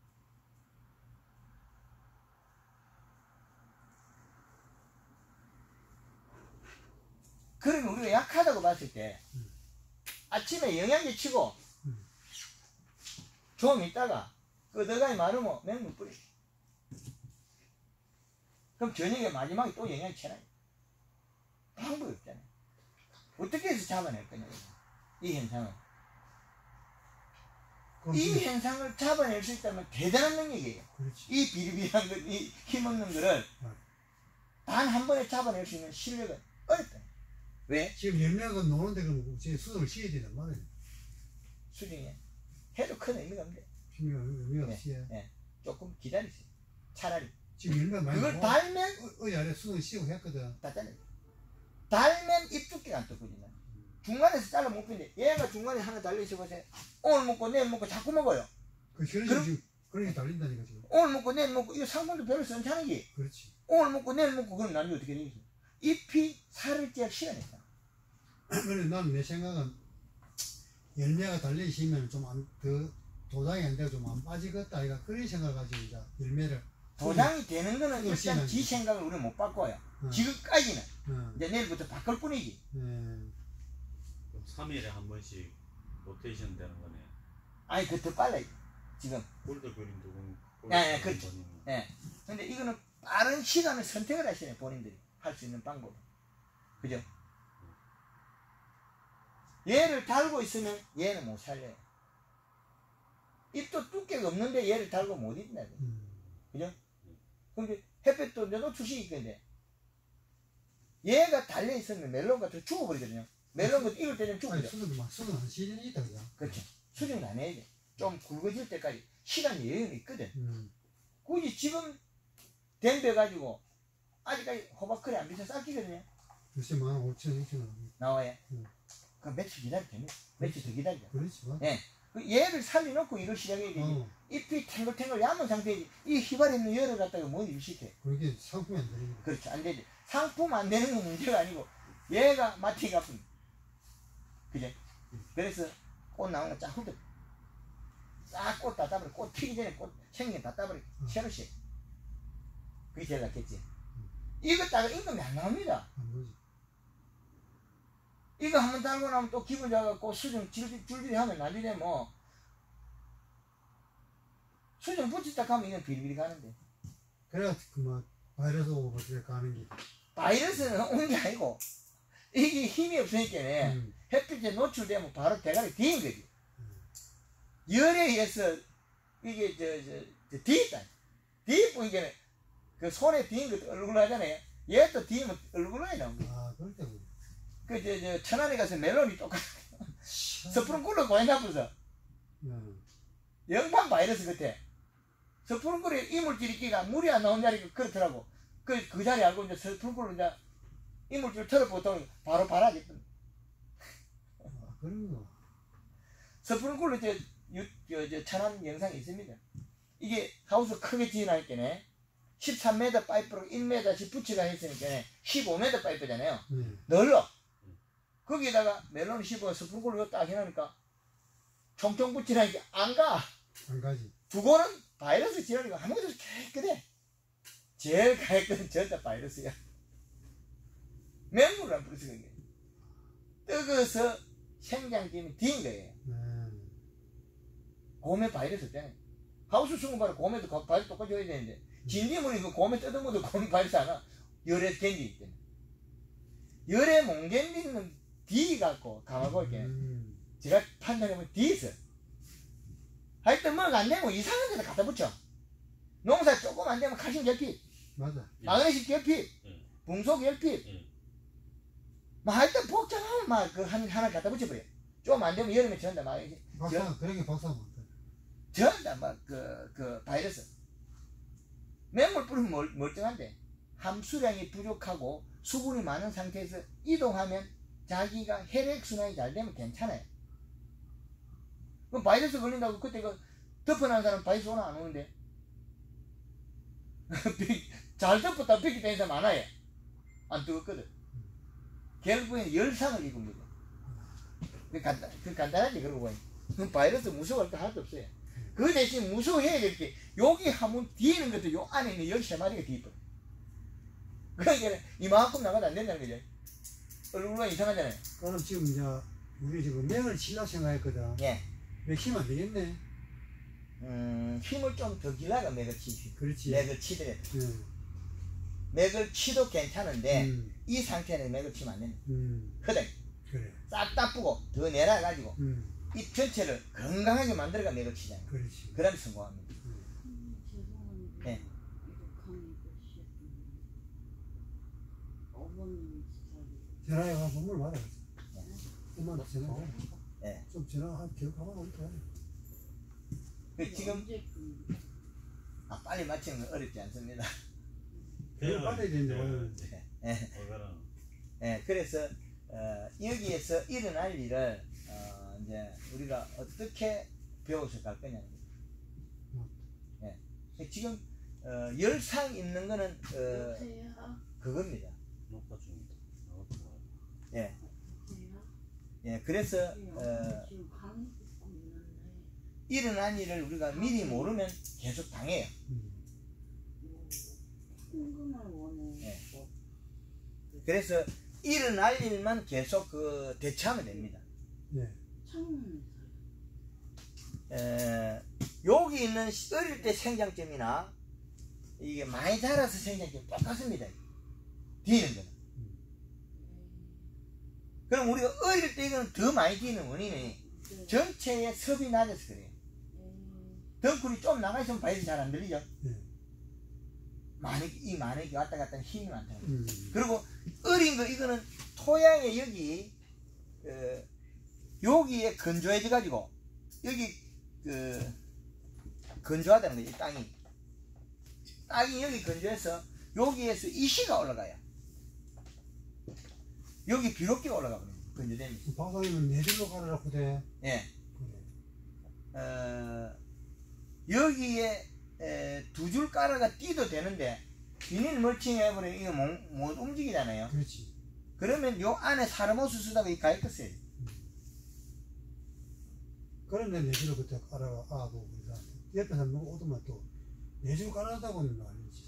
그러면 우리가 약하다고 봤을 때 음. 아침에 영양제 치고 음. 좀 있다가 끄덕하니 마르면 맹물 뿌리. 그럼 저녁에 마지막에 또 영양제 쳐놔요. 방법이 없잖아요. 어떻게 해서 잡아낼 거냐 이 현상을. 그럼 이 그- 현상을 잡아낼 수 있다면 대단한 능력이에요. 그렇지. 이 비리비리한 걸, 이 힘없는 거를 단 한 번에 잡아낼 수 있는 실력은 어렵다. 왜? 지금 열매가 노는데 그럼 이제 수정을 시켜야 된단 말이야. 수중에 해도 큰 의미가 없는데 지금 열매가 네. 없이 네. 조금 기다리세요. 차라리 지금 열매 많이 그걸 나와. 달면 어, 어, 아래 수정을 시키고 했거든. 다 잘라요. 달면 입 두께가 안 떴거든요. 중간에서 잘라 못 피는데 얘가 중간에 하나 달려있어 보세요. 오늘 먹고 내일 먹고 자꾸 먹어요. 그 그런 그럼- 지금 그런 게 달린다니까 지금. 오늘 먹고 내일 먹고 이거 상품도 별로 선차는 게 그렇지. 오늘 먹고 내일 먹고 그럼 나중에 어떻게 되겠어요? 잎이 살을 찌할 시간이 있다. 그래 나는 내 생각은 열매가 달려 있으면 좀 안 더 도장이 안 되고 좀 안 빠지겠다. 아이가 그런 생각을 가지고 이제 열매를 도장이 되는 거는 그거 일단 시간이 지 생각을 우리는 못 바꿔요. 어, 지금까지는 어, 이제 내일부터 바꿀 뿐이지. 예. 그럼 삼 일에 한 번씩 로테이션 되는 거네. 아니 그 더 빨라요. 지금. 골드 그린 두 번, 골드 예, 예, 그린 그렇지. 번이면 예. 근데 이거는 빠른 시간을 선택을 하시네 본인들이 할 수 있는 방법. 그죠? 얘를 달고 있으면 얘는 못 살려요. 잎도 두께가 없는데 얘를 달고 못 있다. 음. 그죠? 근데 햇볕도 내도 주식이 있건데 얘가 달려 있으면 멜론 같은 거 죽어버리거든요. 멜론 같은 익을 때 좀 아니 죽어요. 수정도 막 수정 한 시즌이 있다 그냥. 그렇죠. 수정을 안 해야 돼. 좀 굵어질 때까지 시간이 여유가 있거든. 음. 굳이 지금 댐벼 가지고 아직까지 호박거리 안 비싸 싹기거든요. 요새 만 오천 육천 원. 나와요. 음. 그럼 며칠 기다려도 됩니다. 며칠 더 기다리자. 그렇지 뭐. 예. 그 얘를 살려놓고 일을 시작해야 되지. 어. 잎이 탱글탱글 야문 상태이지. 이 휘발이 있는 열을 갖다가 뭔 일 시켜. 그게 상품이 안 되는 거. 그렇죠. 안 되지. 상품 안 되는 건 문제가 아니고 얘가 마티가 아픈. 그죠? 그래서 꽃 나오는 거 쫙 훑어. 싹 꽃 다 따버려. 꽃 피기 전에 꽃 생긴 다 따버려. 음. 새로 씨. 그게 제일 낫겠지. 이거 따가 임금이 안 나옵니다. 안 보지. 이거 한번 달고 나면 또 기분 좋아갖고 수정 줄줄이, 줄줄이 하면 나중에 뭐 수정 붙였다 하면 이건 비리비리 가는데 그래야 그뭐 바이러스 오고 그래 가는 게. 바이러스는 온 게 아니고 이게 힘이 없으니까 음. 햇빛에 노출되면 바로 대가리 뒤인 거지. 음. 열에 의해서 이게 저저 저, 뒤있다. 뒤뿐이니까 그 손에 뒤인 것도 얼굴 하잖아요. 얘도 뒤면 얼굴 하이 나온 거야. 아 그럴 때고. 그저 저 천안에 가서 멜론이 똑같아. 스프링 꿀로 고양 잡아서 음. 영판 바이러스 같아. 스프링클에 이물질이 끼가 물이 안 나온 자리가 그렇더라고. 그, 그 자리 알고 이제 스프링클로 이제 이물질 털어 보통 바로 발아지. 아 그런 거. 스프링클로 이제 유, 저, 저, 천안 영상이 있습니다. 이게 하우스 크게 지어놨겠네. 십삼 미터 파이프로 일 미터씩 붙여가 했으니까 십오 미터 파이프잖아요. 네. 넓어. 거기에다가 멜론 씹어 스프링클로 딱 해놓으니까 총총 붙이라니까 안 가. 안 가지. 두고는 바이러스 지나니까 아무것도 깨끗해. 제일 깨끗한 절대 바이러스야. 맹물을 안 뿌리서 그게. 뜨거서 생장점이 딘 거예요. 네. 곰에 바이러스 없잖아요. 하우스 수공바를 곰에도 가- 바이러스 똑같이 해야 되는데 진딧물이 그 곰에 뜯어먹어도 곰이 바이러스 안 와. 열에 견디기 때문에. 열에 못 견디는 D 갖고 강하고 이렇게 음. 제가 판단해보면 D 있어요. 하여튼 뭐가 안 되면 이상한 데다 갖다 붙여. 농사 조금 안 되면 칼슘 결핍, 맞아. 마그네슘 결핍, 예. 붕소 결핍. 예. 뭐 하여튼 복잡하면 막 그 한 하나 갖다 붙여버려. 좀 안 되면 여름에 전다 막 이제 박사 그러게 박사 못해. 전다 막그 그 바이러스. 맹물 뿌리면 멀, 멀쩡한데 함수량이 부족하고 수분이 많은 상태에서 이동하면 자기가 혈액 순환이 잘 되면 괜찮아요. 그럼 바이러스 걸린다고 그때 그 덮어놓은 사람 바이러스 오나 안 오는데 잘 덮었다 뺏기 되는 사람 많아요. 안 뜨겁거든. 결국엔 열상을 입은 거죠. 그 간단, 그 간단하지, 그러고 보니. 그 바이러스 무서워할 거 하나도 없어요. 그 대신 무서워해야 될 게, 여기 하면 뒤에는 것도 요 안에 있는 열세 마리가 뒤에 있어. 그러니까 이만큼 나가도 안 된다는 거죠. 얼굴만 이상하잖아요. 그럼 지금 이제 우리 지금 맥을 치려고 생각했거든. 예. 맥 치면 안 되겠네. 음, 힘을 좀 더 길러가 맥을 치지. 그렇지. 맥을 치더라도. 음. 맥을 치도 괜찮은데, 음. 이 상태는 맥을 치면 안 됩니다. 음. 허당. 그래. 싹 다 뿌고, 더 내려가지고, 음. 이 전체를 건강하게 만들어가 맥을 치잖아요. 그렇지. 그럼 성공합니다. 음, 죄송한데 네. 이렇게 것이 어머님 스타일. 전화해가 선물 받아. 네. 엄마한테 전화해. 네. 좀 전화 기억하고 올까. 그 지금, 언제 끝나? 아, 빨리 맞히는 건 어렵지 않습니다. 그걸 받아야 되는데. 오늘. 예. 그거는 예, 그래서 어, 여기에서 일어날 일을 어, 이제 우리가 어떻게 배워서 갈 거냐는 거죠. 예. 지금 어, 열상 있는 거는 어, 여보세요? 그겁니다. 녹화 중이다. 나것도 뭐야. 예, 여보세요? 예. 그래서 어, 지금 강의 듣고 있는데 일어난 일을 우리가 미리 모르면 계속 당해요. 음. 뭐 흥금을 원해. 네. 뭐 그래서 일어날 일만 계속 그 대처하면 됩니다. 네. 창문에서 에, 여기 있는 어릴 때 생장점이나 이게 많이 자라서 생장점이 똑같습니다. 뒤는 거는. 그럼 우리가 어릴 때 이거는 더 많이 뒤는 원인이 네. 전체의 섭이 낮아서 그래요. 덩굴이 좀 나가 있으면 바이러스 잘 안 들리죠? 네. 많이, 이 많이 왔다 갔다 하는 힘이 많다는 거예요. 음. 그리고 어린 거 이거는 토양에 여기 어, 여기에 건조해져 가지고 여기 그 건조하다는 거예요. 이 땅이 땅이 여기 건조해서 여기에서 이시가 올라가요. 여기 비록기가 올라가 버려요. 건조되면. 박사님은 네 줄로 가라고 돼. 예. 그래. 어, 여기에 두 줄 깔아가 띄도 되는데 비닐 멀칭해버리면 이거 못, 못 움직이잖아요. 그렇지. 그러면 요 안에 사람 옷을 쓰다가 이 가입 껐어요. 그런데 네 줄로 그때 깔아가 아고 그래서 옆에서 누가 오더만 또네 줄 깔아다고 하는 거 아니지.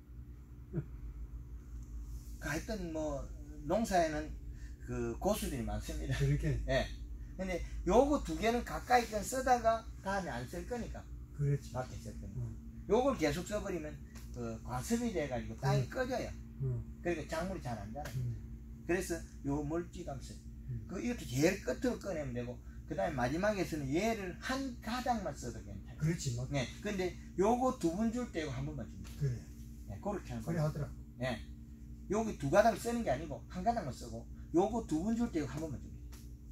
하여튼 뭐 농사에는 그 고수들이 많습니다. 그렇게. 예. 근데 요거 두 개는 가까이 건 쓰다가 다음에 안 쓸 거니까 그렇지. 밖에 쓸 거니까. 응. 요걸 계속 써버리면 그 과습이 돼가지고 땅이 응. 꺼져요. 응. 그러니까 작물이 잘 안 자라요. 응. 그래서 요 멀찌감 써요. 응. 그 이것도 제일 끝으로 꺼내면 되고 그 다음에 마지막에서는 얘를 한 가닥만 써도 괜찮아요. 그렇지. 막. 네. 근데 요거 두 번 줄 때 이거 한 번만 줍니다. 그래. 네. 그렇게 하는 그래 거예요. 하더라. 예. 여기 두 가닥을 쓰는 게 아니고 한 가닥만 쓰고 요거 두 번 줄 때 이거 한 번만 줍니다.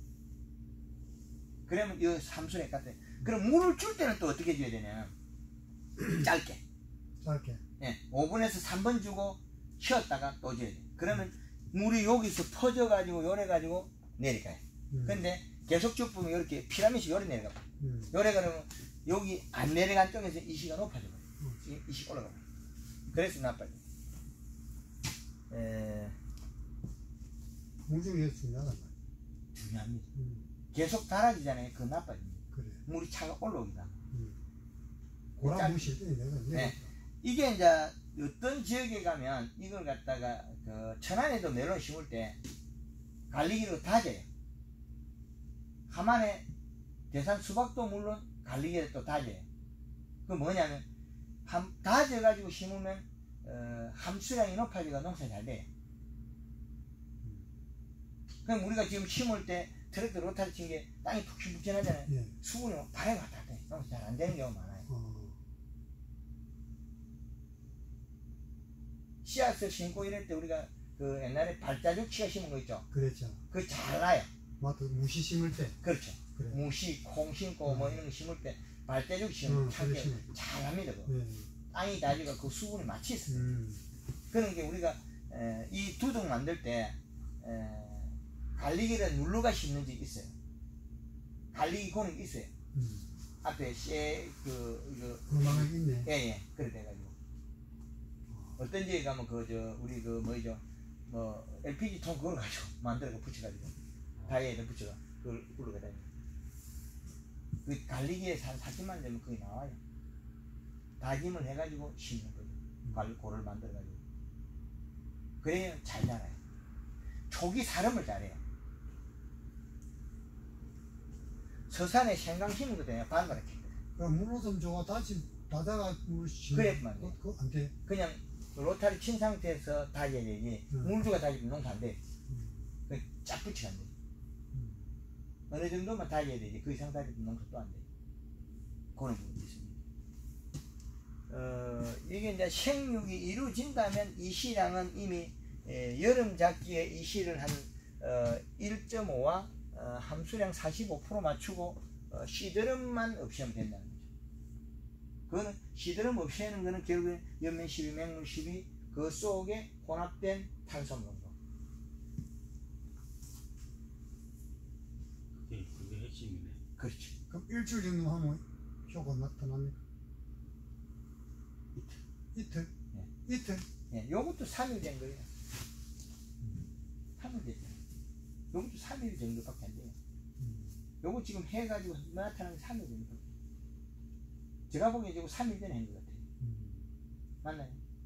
그러면 이 삼순액 같아요. 그럼 물을 줄 때는 또 어떻게 줘야 되냐? 짧게. 짧게. 예. 오 분에서 삼 번 주고 쉬었다가 또 줘야 돼. 그러면 물이 여기서 퍼져가지고 요래가지고 내려가요. 음. 근데 계속 줍으면 이렇게 피라미드 요래 내려가. 음. 요래 가면 여기 안 내려간 쪽에서 이시가 높아져 버려요. 음. 이시 올라가 버려요. 그래서 나빠요. 에, 공중에 중요하단 말이야. 중요합니다. 음. 계속 달아지잖아요. 그거 나빠집니다. 그래. 물이 차가 올라오기다. 음. 고라 짤- 무실 때 내가 네. 네. 이게 이제 어떤 지역에 가면 이걸 갖다가 그 천안에도 멜론 심을 때 갈리기로 다져요. 함안에 대산 수박도 물론 갈리기로 또 다져요. 그 뭐냐면 함, 다져가지고 심으면 어, 함수량이 높아지가 농사 잘 돼요. 그럼 우리가 지금 심을 때 트랙터 로타리 친 게 땅이 푹신푹신하잖아요. 예. 수분이 바람이 왔다 갔다 해. 농사 잘 안 되는 경우가 많아요. 어. 씨앗을 심고 이럴 때 우리가 그 옛날에 발자죽치가 심은 거 있죠. 그랬죠. 그거 잘 나요. 맞다. 무시 심을 때. 그렇죠. 그래. 무시, 콩 심고 음. 뭐 이런 거 심을 때 발자죽 심으면 음, 참 그래, 심어. 잘합니다. 그거. 예. 땅이 다지가 그 수분이 마치 있어요. 음. 그런 게 우리가 에, 이 두둑 만들 때 에, 갈리기를 눌러가 심는 집 있어요. 갈리기 고는 있어요. 음. 앞에 쇠, 그, 이거, 그만하게 있네. 예, 예, 그래 돼가지고. 어떤 지에 가면 그, 저, 우리 그, 뭐죠, 뭐, 엘피지 통 그걸 가지고 만들어가 붙여가지고, 다이에다 붙여가, 그걸 굴러가 다니고. 그 갈리기에 한 사십만 되면 그게 나와요. 다짐을 해가지고 심는 거죠. 갈, 고를 만들어가지고. 그래야 잘 자라요. 초기 사름을 잘해요. 서산에 생강 심은 거 되냐? 반바라 캡니다. 그럼 물로좀 저가 다시 바다가 물 심. 그래야만 돼. 그거 안 돼. 그냥 로타리 친 상태에서 다져야 되지. 음. 물주가 다지면 농사 안 돼. 음. 그 쫙 붙이면 안 돼. 음. 어느 정도만 다져야 되지. 그 이상 다지면 농사 또 안 돼. 그런 부분이 있습니다. 어, 이게 이제 생육이 이루어진다면 이 시량은 이미 에, 여름 작기에 이 시를 한 어, 일 점 오와 어, 함수량 사십오 퍼센트 맞추고 어, 시드름만 없애면 된다는 거죠. 그거는 시드름 없애는 거는 결국에 연면 십이, 맹물 십이 그 속에 혼합된 탄수화물 농도. 그게 그게 핵심이네. 그렇죠. 그럼 일주일 정도 하면 효과 나타납니까? 이틀. 이틀? 예. 이틀? 예, 요것도 삼 일 된 거예요. 삼 일 됐잖아요. 요것도 삼 일 정도밖에 안 돼요. 음. 요거 지금 해가지고 나타나는 게 삼 일 정도. 제가 보기에 지금 삼 일 전에 한 것 같아요. 음. 맞나요?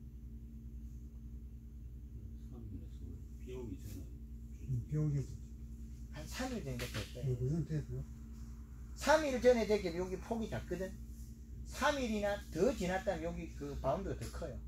삼 일에서 비 오기 전에. 음, 비오기 한 삼 일 정도 됐어요. 그 상태에서요? 삼 일 전에 되게 여기 폭이 작거든. 삼 일이나 더 지났다면 여기 그 바운드가 더 커요.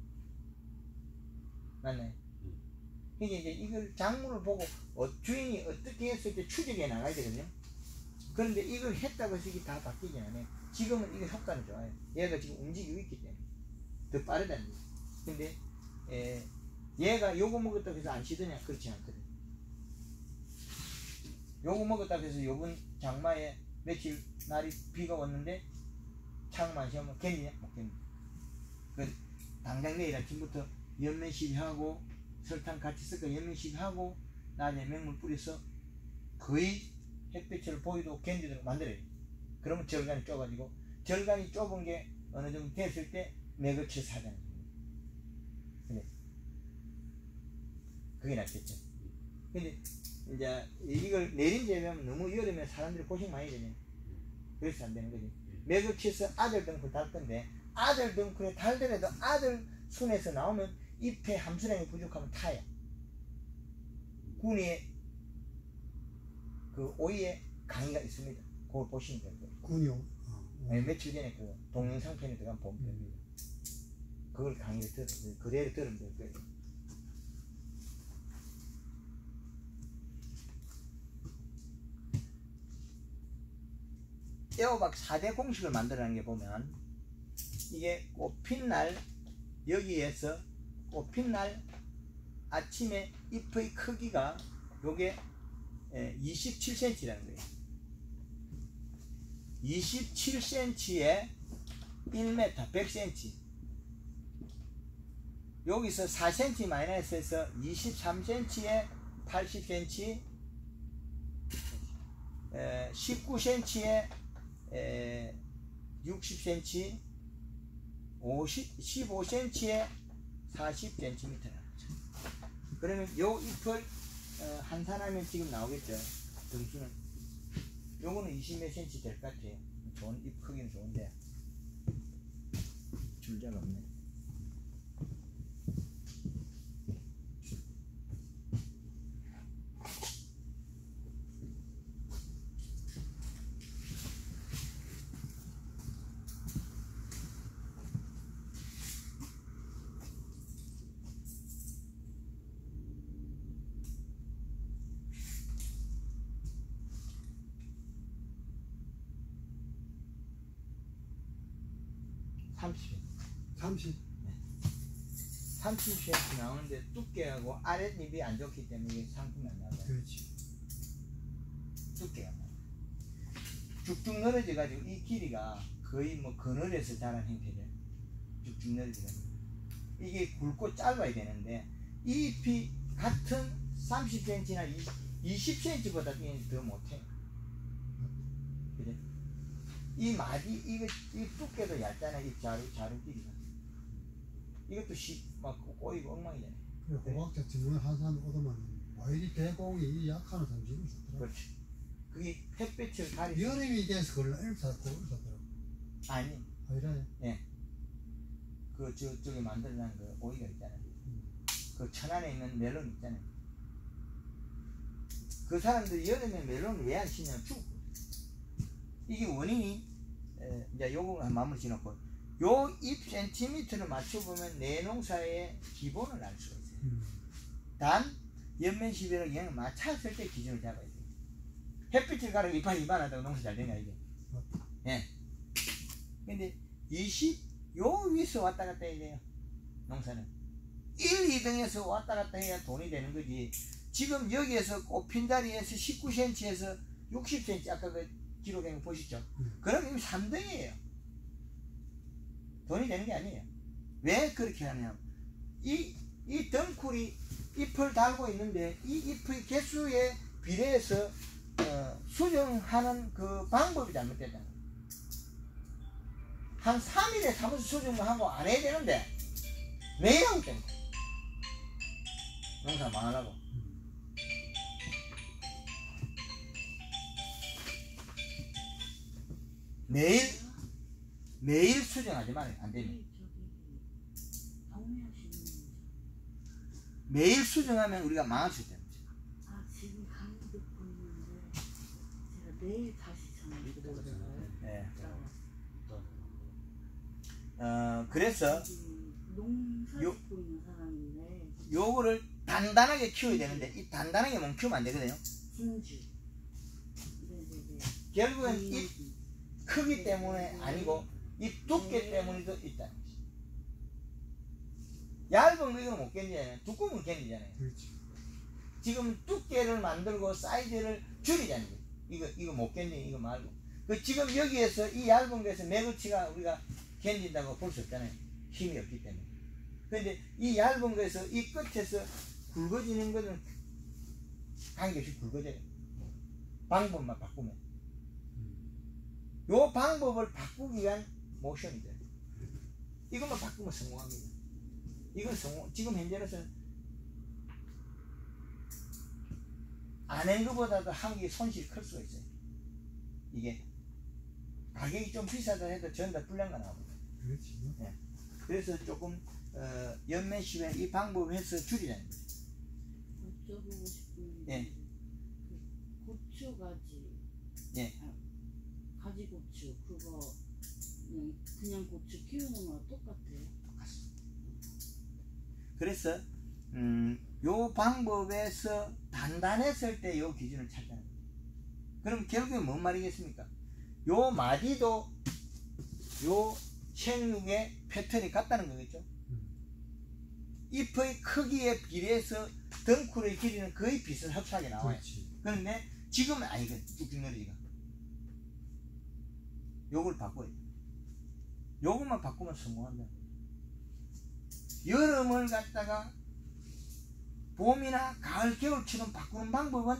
맞나요? 이게 이제 이걸 작물을 보고 어, 주인이 어떻게 했을 때 추적해 나가야 되거든요. 그런데 이걸 했다고 해서 이게 다 바뀌진 않아요. 지금은 이게 효과는 좋아요. 얘가 지금 움직이고 있기 때문에 더 빠르다는 거죠. 근데 에, 얘가 요거 먹었다고 해서 안 쉬더냐? 그렇지 않거든. 요거 먹었다고 해서 요번 장마에 며칠 날이 비가 왔는데 창만 시험은 견디냐? 못 견디. 그 당장 내일 아침부터 연면 시비하고 설탕 같이 섞어 연면 시비하고 낮에 맹물 뿌려서 거의 햇빛을 보이도 견디도록 만들어요. 그러면 절간이 좁아지고 절간이 좁은 게 어느 정도 됐을 때 맥을 쳐서 하자는 거예요. 근데 그게 낫겠죠. 근데 이제 이걸 내린 재면 너무 여름에 사람들이 고생 많이 되네. 그래서 안 되는 거지. 맥을 쳐서 아들 덩쿨 달 건데 아들 덩쿨에 달더라도 아들 순에서 나오면 잎의 함수량이 부족하면 타요. 군위에 그 오이에 강의가 있습니다. 그걸 보시면 될 거예요. 군요. 어. 네, 며칠 전에 그 동영상편에 들어가면 보면 됩니다. 그걸 강의를 들어, 그대로 들으면 될 거예요. 애호박 사 대 공식을 만들어낸 게 보면 이게 꽃핀 날 여기에서 꽃핀 날 아침에 잎의 크기가 요게 이십칠 센티미터라는 거예요. 이십칠 센티미터에 일 미터 백 센티미터 여기서 사 센티미터 마이너스해서 이십삼 센티미터에 팔십 센티미터 에, 십구 센티미터에 에, 육십 센티미터 오십, 십오 센티미터에 사십 센티미터라는 거죠. 그러면 요 잎을 어, 한산하면 지금 나오겠죠. 등수는 요거는 이십 몇 센치 될 것 같아요. 좋은 잎 크기는 좋은데 줄자가 없네. 삼십 센티미터. 삼십. 삼십 센티미터 나오는데 두께하고 아랫입이 안 좋기 때문에 이게 상품이 안 나와요. 그렇지. 두께가 쭉쭉 늘어져 가지고 이 길이가 거의 뭐 그늘에서 자란 형태죠. 쭉쭉 늘어져 가지고 이게 굵고 짧아야 되는데 이 잎이 같은 삼십 센티미터나 이십 센티미터보다 더 못해. 그죠? 이 마디 이거 이 두께도 얇잖아. 이 자루 자루 길이가. 이것도 막 꼬이고 엉망이잖아요. 그래, 호박자 증명을 한 사람 얻으면 와이리 대공이 이 약한 사람 지금 좋더라고. 그렇지. 그게 햇빛을 가리. 여름이 돼서 그걸 일사 그걸 사더라고. 아니. 아니라요. 예. 그 저 저기 만들어낸 그 오이가 있잖아요. 음. 그 천안에 있는 멜론 있잖아요. 그 사람들이 여름에 멜론을 왜 안 심냐면 죽. 이게 원인이 에, 이제 요거 한 마무리 지놓고 요 잎 센티미터를 맞춰보면 내 농사의 기본을 알 수가 있어요. 음. 단 연면 시비를 영향을 맞췄을 때 기준을 잡아야 돼요. 햇빛을 가리고 이파이 이만하다고 농사 잘 되냐 이게. 예. 근데 이십 요 위에서 왔다 갔다 해야 돼요. 농사는 일, 이 등에서 왔다 갔다 해야 돈이 되는 거지. 지금 여기에서 꽃핀 자리에서 십구 센티미터에서 육십 센티미터 아까 그 기록에 보시죠. 음. 그럼 이미 삼 등이에요. 돈이 되는 게 아니에요. 왜 그렇게 하냐면 이, 이 덩쿨이 잎을 달고 있는데 이 잎의 개수에 비례해서 어, 수정하는 그 방법이 잘못됐다는 거예요. 한 삼 일에 사무소 수정을 하고 안 해야 되는데 매일 하고 있다는 거예요. 농사 망하려고. 매일 매일 수정하지 말아요. 안 되면 매일 수정하면 우리가 망할 수 있다는 거죠. 아 지금 강의 듣고 있는데 제가 내일 다시 전화 드려요. 네. 어 그래서 농사 요- 짓고 있는 사람인데 요거를 단단하게 키워야 되는데 이 단단하게만 키우면 안 되거든요. 진주. 네네네. 결국은 이 크기 때문에 아니고 이 두께 때문에도 있다는 거죠. 얇은 거 이거는 못 견디잖아요. 두꺼운 건 견디잖아요. 그렇지. 지금 두께를 만들고 사이즈를 줄이자는 거예요. 이거 이거 못 견디는 이거 말고. 그 지금 여기에서 이 얇은 거에서 매거치가 우리가 견딘다고 볼 수 없잖아요. 힘이 없기 때문에. 그런데 이 얇은 거에서 이 끝에서 굵어지는 거는 관계없이 굵어져요. 방법만 바꾸면. 요 방법을 바꾸기 위한 모션이 돼요. 이것만 바꾸면 성공합니다. 이건 성공, 지금 현재로서는 안 한 것보다도 한 개 손실이 클 수가 있어요. 이게 가격이 좀 비싸다 해도 전부 다 불량가 나옵니다. 그렇지. 예. 그래서 조금 어, 연면 시에 이 방법을 해서 줄이자는 거예요. 여쭤보고 싶은 게 예. 그 고추가지. 예. 아, 가지고추 그거 그냥, 그냥 고추 키우는 거랑 똑같아요. 그래서 음, 요 방법에서 단단했을 때 요 기준을 찾자는 거예요. 그럼 결국에 뭔 말이겠습니까? 요 마디도 요 생육의 패턴이 같다는 거겠죠. 잎의 크기에 비례해서 덩쿨의 길이는 거의 비슷하게 나와요. 그렇지. 그런데 지금은 아니거든. 쭉쭉 늘어지가. 요걸 바꿔야 돼. 요것만 바꾸면 성공한다. 여름을 갖다가 봄이나 가을, 겨울처럼 바꾸는 방법은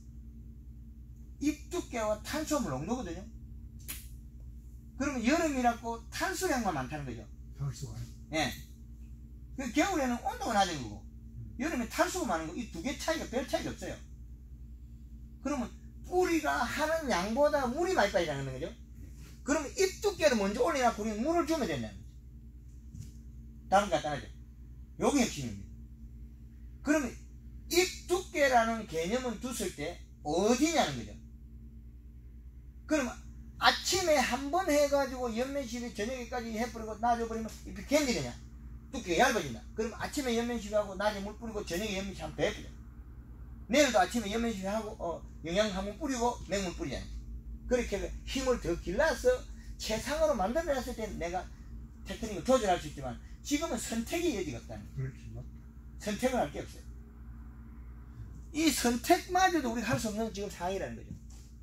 잎 두께와 탄수화물 농도거든요. 그러면 여름이라고 탄수량만 많다는 거죠. 할 수가. 예. 그 겨울에는 온도가 낮은 거고, 여름에 탄수가 많은 거, 이 두 개 차이가 별 차이가 없어요. 그러면 뿌리가 하는 양보다 물이 많이 빠지라는 거죠. 그러면 잎 두께를 먼저 올려놓고 우리는 물을 주면 된다는 거죠. 다른 거 간단하죠. 요게 핵심입니다. 그러면 잎 두께라는 개념은 뒀을 때 어디냐는 거죠. 그러면 아침에 한 번 해가지고 연면시비 저녁에까지 해버리고 놔줘버리면 잎이 견디느냐? 두께가 얇아진다. 그럼 아침에 연면시비하고 낮에 물 뿌리고 저녁에 연면시비 한번 더 해버려. 내일도 아침에 연면시비하고 어, 영양 한번 뿌리고 맹물 뿌리잖아요. 그렇게 힘을 더 길러서 최상으로 만들어놨을 때 내가 테크닉을 조절할 수 있지만 지금은 선택의 여지가 없다는 거예요. 그렇지, 맞다. 선택을 할 게 없어요. 이 선택마저도 우리가 할 수 없는 지금 상황이라는 거죠.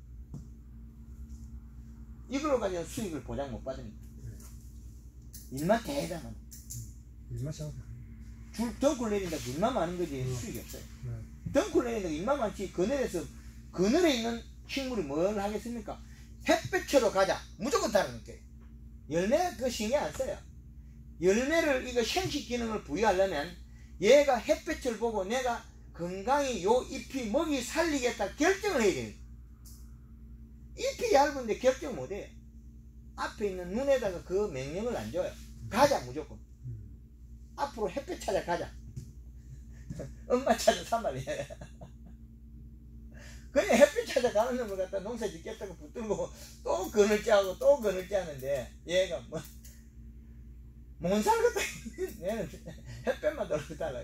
이걸로 가지고 수익을 보장 못 받으니까. 일만 대단한 일맛이 하고. 줄 덩굴 내린다고 일만 많은 거지 음. 수익이 없어요. 네. 덩굴 내린다고 일만 많지 그늘에서 그늘에 있는 식물이 뭘 하겠습니까? 햇볕으로 가자 무조건 따르는 거예요. 열매 그 신경 안 써요. 열매를 이거 생식 기능을 부여하려면 얘가 햇볕을 보고 내가 건강히 요 잎이 먹이 살리겠다 결정을 해야 돼요. 잎이 얇은데 결정 못해요. 앞에 있는 눈에다가 그 명령을 안 줘요. 가자 무조건. 앞으로 햇볕 찾아 가자. 엄마 찾아 산말이에요. 그냥 햇빛 찾아가는 놈을 갖다 농사 짓겠다고 붙들고 또 그늘 짜고 또 그늘 짜는데 얘가 뭐 못 살겠다. 얘는 햇볕만 돌고 달라.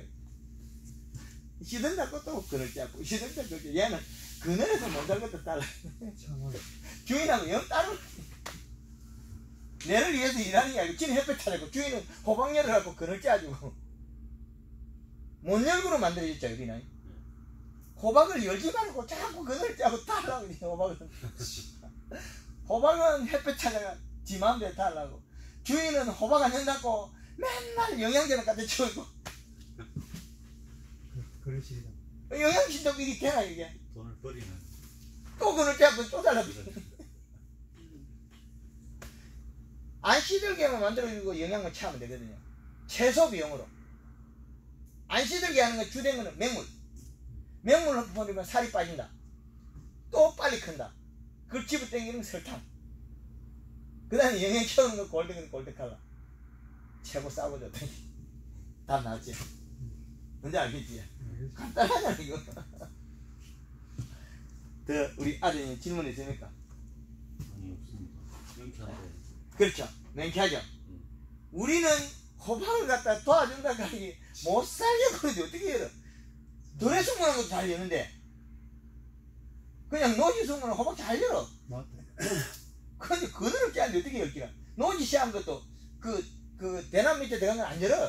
시든다고 또 그늘 짜고 시든다고 그늘 얘는 그늘에서 못 살겠다 달라. 주인하고 영 따로 내를 위해서 일하는 게 아니고 지는 햇볕 찾아고 주인은 호박열을 갖고 그늘 짜주고 못 열고로 만들어졌죠 우리는. 호박을 열지 말고 자꾸 그늘 짜고 달라고 호박은. 호박은 햇볕 찾아가 지 마음대로 달라고. 주인은 호박 안 열다고 맨날 영양제를 갖다 치우고. 그러시다. 영양신다고 이게 되나 이게. 돈을 버리는. 또 그늘 짜고 또 달라고. 안 시들게만 만들어주고 영양만 차면 되거든요. 채소 비용으로. 안 시들게 하는 건 주된 거는 맹물. 맹물을 버리면 살이 빠진다. 또 빨리 큰다. 그걸 집어당기는 설탕. 그 다음에 영양 채우는 거 골드는 골드칼라. 최고 싸고 좋다. 다 나왔지. 뭔지 알겠지? 간단하잖아 이거. 더 우리 아드님 질문 있습니까? 아니 없습니다. 명쾌한데. 그렇죠. 맹쾌하죠. 음. 우리는 호박을 갖다 도와준다 하기 못 살려 그러지 어떻게 해요? 들에 숨는 것도 잘 여는데 그냥 노지 숨는 호박 잘 열어. 맞다. 근데 그늘을 깨는데 어떻게 열기라? 노지 시한 것도 그, 그 대남 밑에 들어간 건 안 열어.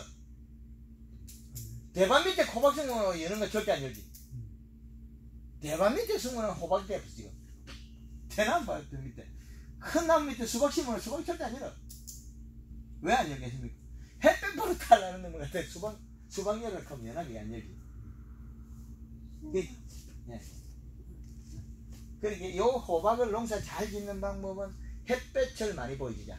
대반 밑에 호박 숨는 여는 건 절대 안 열지. 대반 밑에 숨는 호박이 돼 없어 지금. 대남 밑에 큰 나무 밑에 수박 심으면 수박이 절대 안 열어. 왜 안 열겠습니까? 햇볕 바로 달라는 놈 같아. 수박 수박 열을 하면 연하게 안 열지. 그, 예. 그러니까 요 호박을 농사 잘 짓는 방법은 햇볕을 많이 보여주자.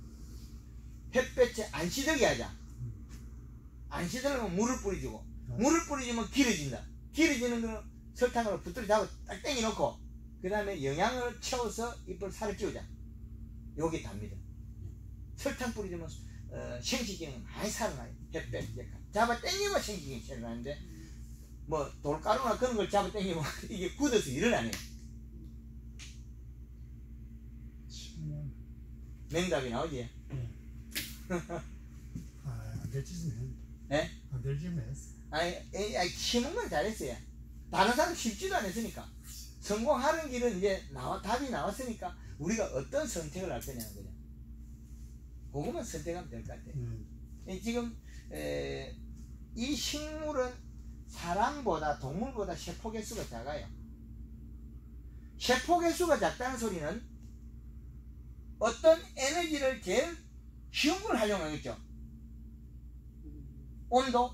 햇볕에 안 시들게 하자. 안 시들면 물을 뿌려주고 물을 뿌려주면 길어진다. 길어지는 거는 설탕으로 붙들이 잡고 딱 땡겨놓고 그 다음에 영양을 채워서 잎을 살을 찌우자. 요게 답니다. 설탕 뿌려주면 어, 생식기능 많이 살아나요. 햇볕 잡아 땡기면 생식기능이 살아나는데 뭐 돌가루나 그런 걸 잡아 당기면 이게 굳어서 일을 안 해요. 맹답이 나오지? 아, 안 될 짓은 했네. 예? 안 될 짓은 했어. 아니, 에이, 아니 심은 건 잘했어요. 다른 사람 쉽지도 않았으니까. 성공하는 길은 이제 나와, 답이 나왔으니까 우리가 어떤 선택을 할 거냐는 거죠. 그것만 선택하면 될 것 같아요. 음. 지금 에, 이 식물은 사람보다 동물보다 세포 개수가 작아요. 세포 개수가 작다는 소리는 어떤 에너지를 제일 쉬운 걸 활용하겠죠. 온도,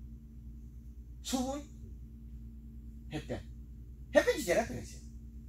수분, 햇볕. 햇볕이 제일 앞에 있어요.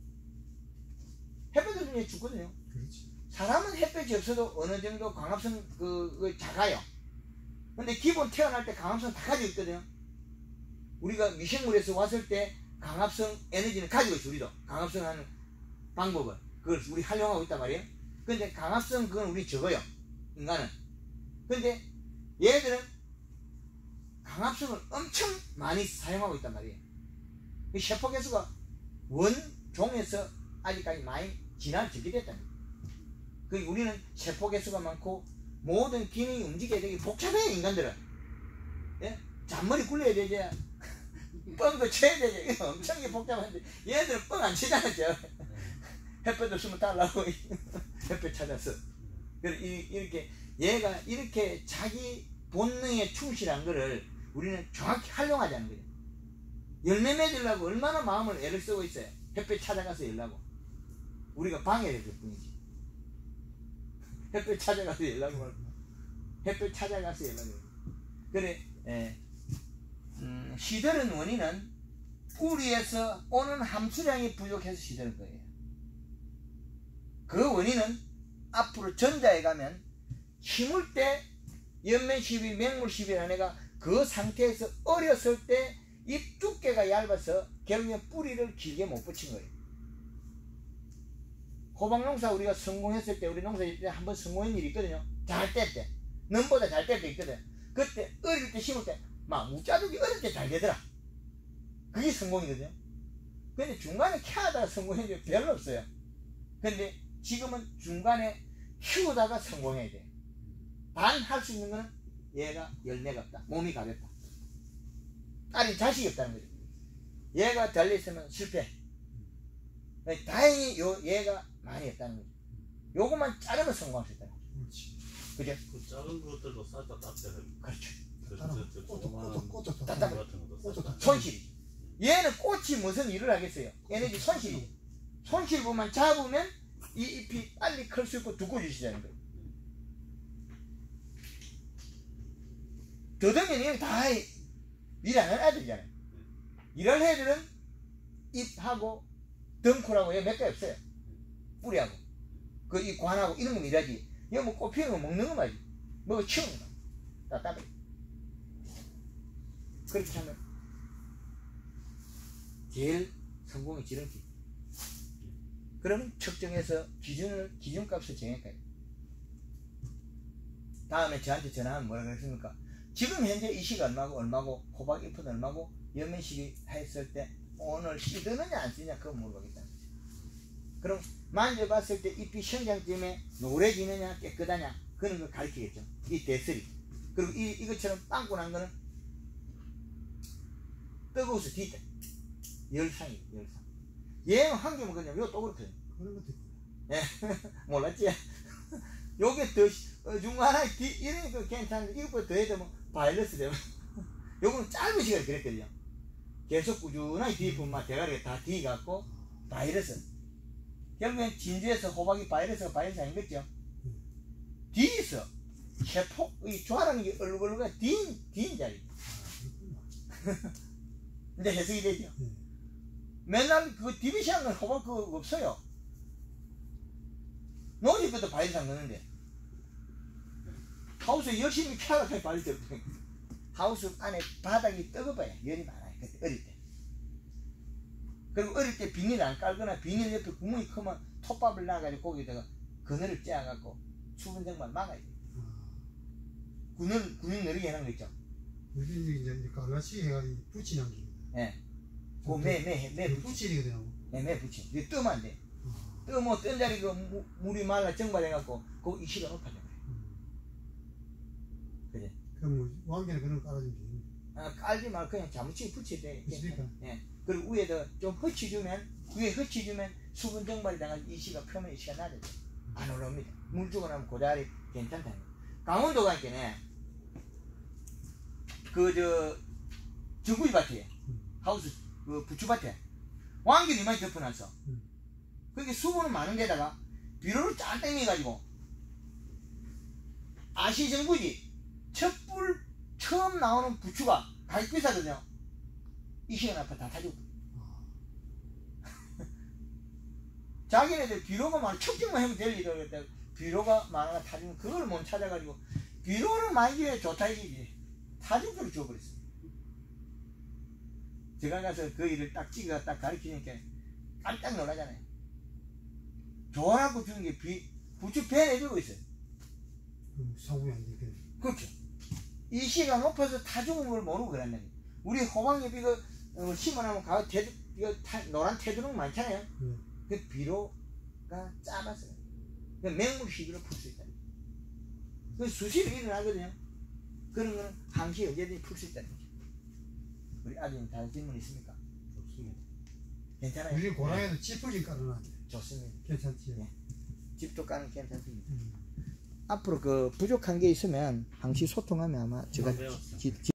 햇볕은 그냥 죽거든요. 그렇지. 사람은 햇볕이 없어도 어느 정도 광합성 그, 그 작아요. 근데 기본 태어날 때 강합성 다 가지고 있거든요. 우리가 미생물에서 왔을 때 강합성 에너지는 가지고 있어. 우리도 강합성 하는 방법을 그걸 우리 활용하고 있단 말이에요. 근데 강합성 그건 우리 적어요. 인간은. 근데 얘들은 강합성을 엄청 많이 사용하고 있단 말이에요. 이 세포 개수가 원종에서 아직까지 많이 진화를 적게 됐다는 거예요. 그 우리는 세포 개수가 많고 모든 기능이 움직여야 되게 복잡해요. 인간들은. 예? 잔머리 굴려야 되지. 뻥도 쳐야 되지. 이거 엄청 복잡한데 얘들은 뻥 안 치잖아. 햇볕도 숨을 달라고 햇볕 찾아서 이렇게 얘가 이렇게 자기 본능에 충실한 거를 우리는 정확히 활용하자는 거예요. 열매 맺으려고 얼마나 마음을 애를 쓰고 있어요. 햇볕 찾아가서 열라고. 우리가 방해를 했을 뿐이지. 햇볕 찾아가서 열라고 말고. 햇볕 찾아가서 열라고. 그래, 예. 음, 시들은 원인은 뿌리에서 오는 함수량이 부족해서 시드는 거예요. 그 원인은 앞으로 전자에 가면 심을 때 연면십이, 맹물십이라는 애가 그 상태에서 어렸을 때 잎 두께가 얇아서 결국엔 뿌리를 길게 못 붙인 거예요. 호박농사 우리가 성공했을 때 우리 농사일 때 한번 성공한 일이 있거든요. 잘 뗄 때. 넘보다 잘 뗄 때 있거든. 그때 어릴 때 심을 때 막 무자둑이 어릴 때 잘 되더라. 그게 성공이거든요. 근데 중간에 캐하다가 성공한 게 별로 없어요. 근데 지금은 중간에 키우다가 성공해야 돼. 단 할 수 있는 거는 얘가 열매가 없다. 몸이 가볍다. 딸이 자식이 없다는 거죠. 얘가 달려있으면 실패. 다행히 요 얘가 많이 없다는 거죠. 요것만 자르면 성공할 수 있다는 거죠. 그렇지. 그죠? 그 작은 것들도 살짝 땄어요. 그렇죠. 그, 따로 저, 저, 꽃도 조그마한 꽃도 꽃도 꽃 따뜻하게. 같은 것도 꽃도 살짝. 손실이. 얘는 꽃이 무슨 일을 하겠어요? 얘네들 손실이. 손실부만 잡으면 이 잎이 빨리 클 수 있고 두꺼워지시자는 거예요. 더듬이는 다 일하는 애들이잖아요. 일할 애들은 잎하고 덩쿨하고 몇 개 없어요. 뿌리하고 그 이 관하고 이런 건 일하지. 이거 뭐 꽃 피우는 거 먹는 거 말이지. 뭐 치우는 거 답답해. 그렇게 하면 제일 성공의 지름길. 그러면 측정해서 기준을 기준값을 정할까요? 다음에 저한테 전화하면 뭐라 그랬습니까? 지금 현재 이 시가 얼마고 얼마고 호박 잎은 얼마고 연면식이 했을 때 오늘 시드느냐 안 쓰느냐 그거 물어보겠다는 거죠. 그럼 만져봤을 때 잎이 성장점에 노래지느냐 깨끗하냐 그런 걸 가리키겠죠. 이 대설이. 그리고 이, 이것처럼 빵꾸 난 거는 뜨거워서 뒤다. 열상이에요. 열상. 얘는 한 개만 그냥 요또 그렇거든요. 그런 것도 있고. 예. 몰랐지? 요게 더 어, 중간에 뒤 이러니까 괜찮은데 이것보다 더 해도 뭐 바이러스 되면 요거는 짧은 시간에 그랬거든요. 계속 꾸준하게 뒤에 막 대가리가 다 뒤갖고 바이러스. 결국엔 진주에서 호박이 바이러스가 바이러스 아니겠죠? 뒤에서 세포 이 조화라는 게 얼굴가 뒤인 뒤인 자리. 근데 해석이 되죠. 네. 맨날 그 디비시한 건 호박 그거 없어요. 노지 것도 바이러스 안 넣는데 하우스 열심히 캐라고 바이러스 없어요. 하우스 안에 바닥이 뜨거워요. 열이 많아요. 그때 어릴 때. 그리고 어릴 때 비닐 안 깔거나 비닐 옆에 구멍이 크면 톱밥을 놔가지고 거기다가 그늘을 째어갖고 수분 정말 막아야 돼. 그늘 그늘 내리게 해놓은 거 있죠. 여기 이제 갈라치 해가 붙이는 게. 예. 그매매매 붙이거든요. 네, 매 붙이. 이게 뜨면 안 돼. 뜨면 뜬 자리 그 무, 물이 말라 정발해갖고 그 이시가 높아져. 그래. 그럼 왕개는 그런 거 깔아주면 되겠네. 아, 깔지 말고 그냥 자무치게 붙여야 돼. 붙이니까. 예. 그리고 위에다 좀 허치주면 위에 허치주면 수분 정발이 당한 이시가 표면 이시가 나죠. 안 올라옵니다. 물 주고 나면 그 자리 괜찮다. 강원도 갈 때네. 그 저 정구이 밭에 하우스 그 부추밭에 왕길이 많이 덮어놨어. 음. 그게 수분은 많은 데다가 비료를 쫙 땡겨가지고 아시정부지 첫불 처음 나오는 부추가 가격 비싸거든요. 이 시간 앞에 다 타주고. 자기네들 비료가 많아 척정만 하면 될 일을 했다. 비료가 많아가 타주면 그걸 못 찾아가지고 비료를 많이 줘야 좋다 이지 타준 걸 줘버렸어. 제가 가서 그 일을 딱 찍어 딱 가르치니까 깜짝 놀라잖아요. 좋아하고 주는 게 비, 부추 배 내주고 있어요. 그럼 사고이 안 되겠네. 그렇죠. 이 시가 높아서 타죽은 걸 모르고 그랬네. 우리 호박잎 이거 어, 심어놓으면 가을 태 이거 타, 노란 태두릉 많잖아요. 네. 그 비료가 짧았어요. 그 맹물 시비로 풀 수 있다. 그 수시로 일어나거든요. 그런 거는 항시 언제든지 풀 수 있다는 거죠. 우리 아드님 다른 질문 있습니까? 좋습니다. 괜찮아요? 우리 고랑에도 짚어진 깔아놨는데. 좋습니다. 괜찮지? 네. 집도 까는 괜찮습니다. 음. 앞으로 그 부족한 게 있으면 항시 소통하면 아마 제가 배웠어. 지, 지,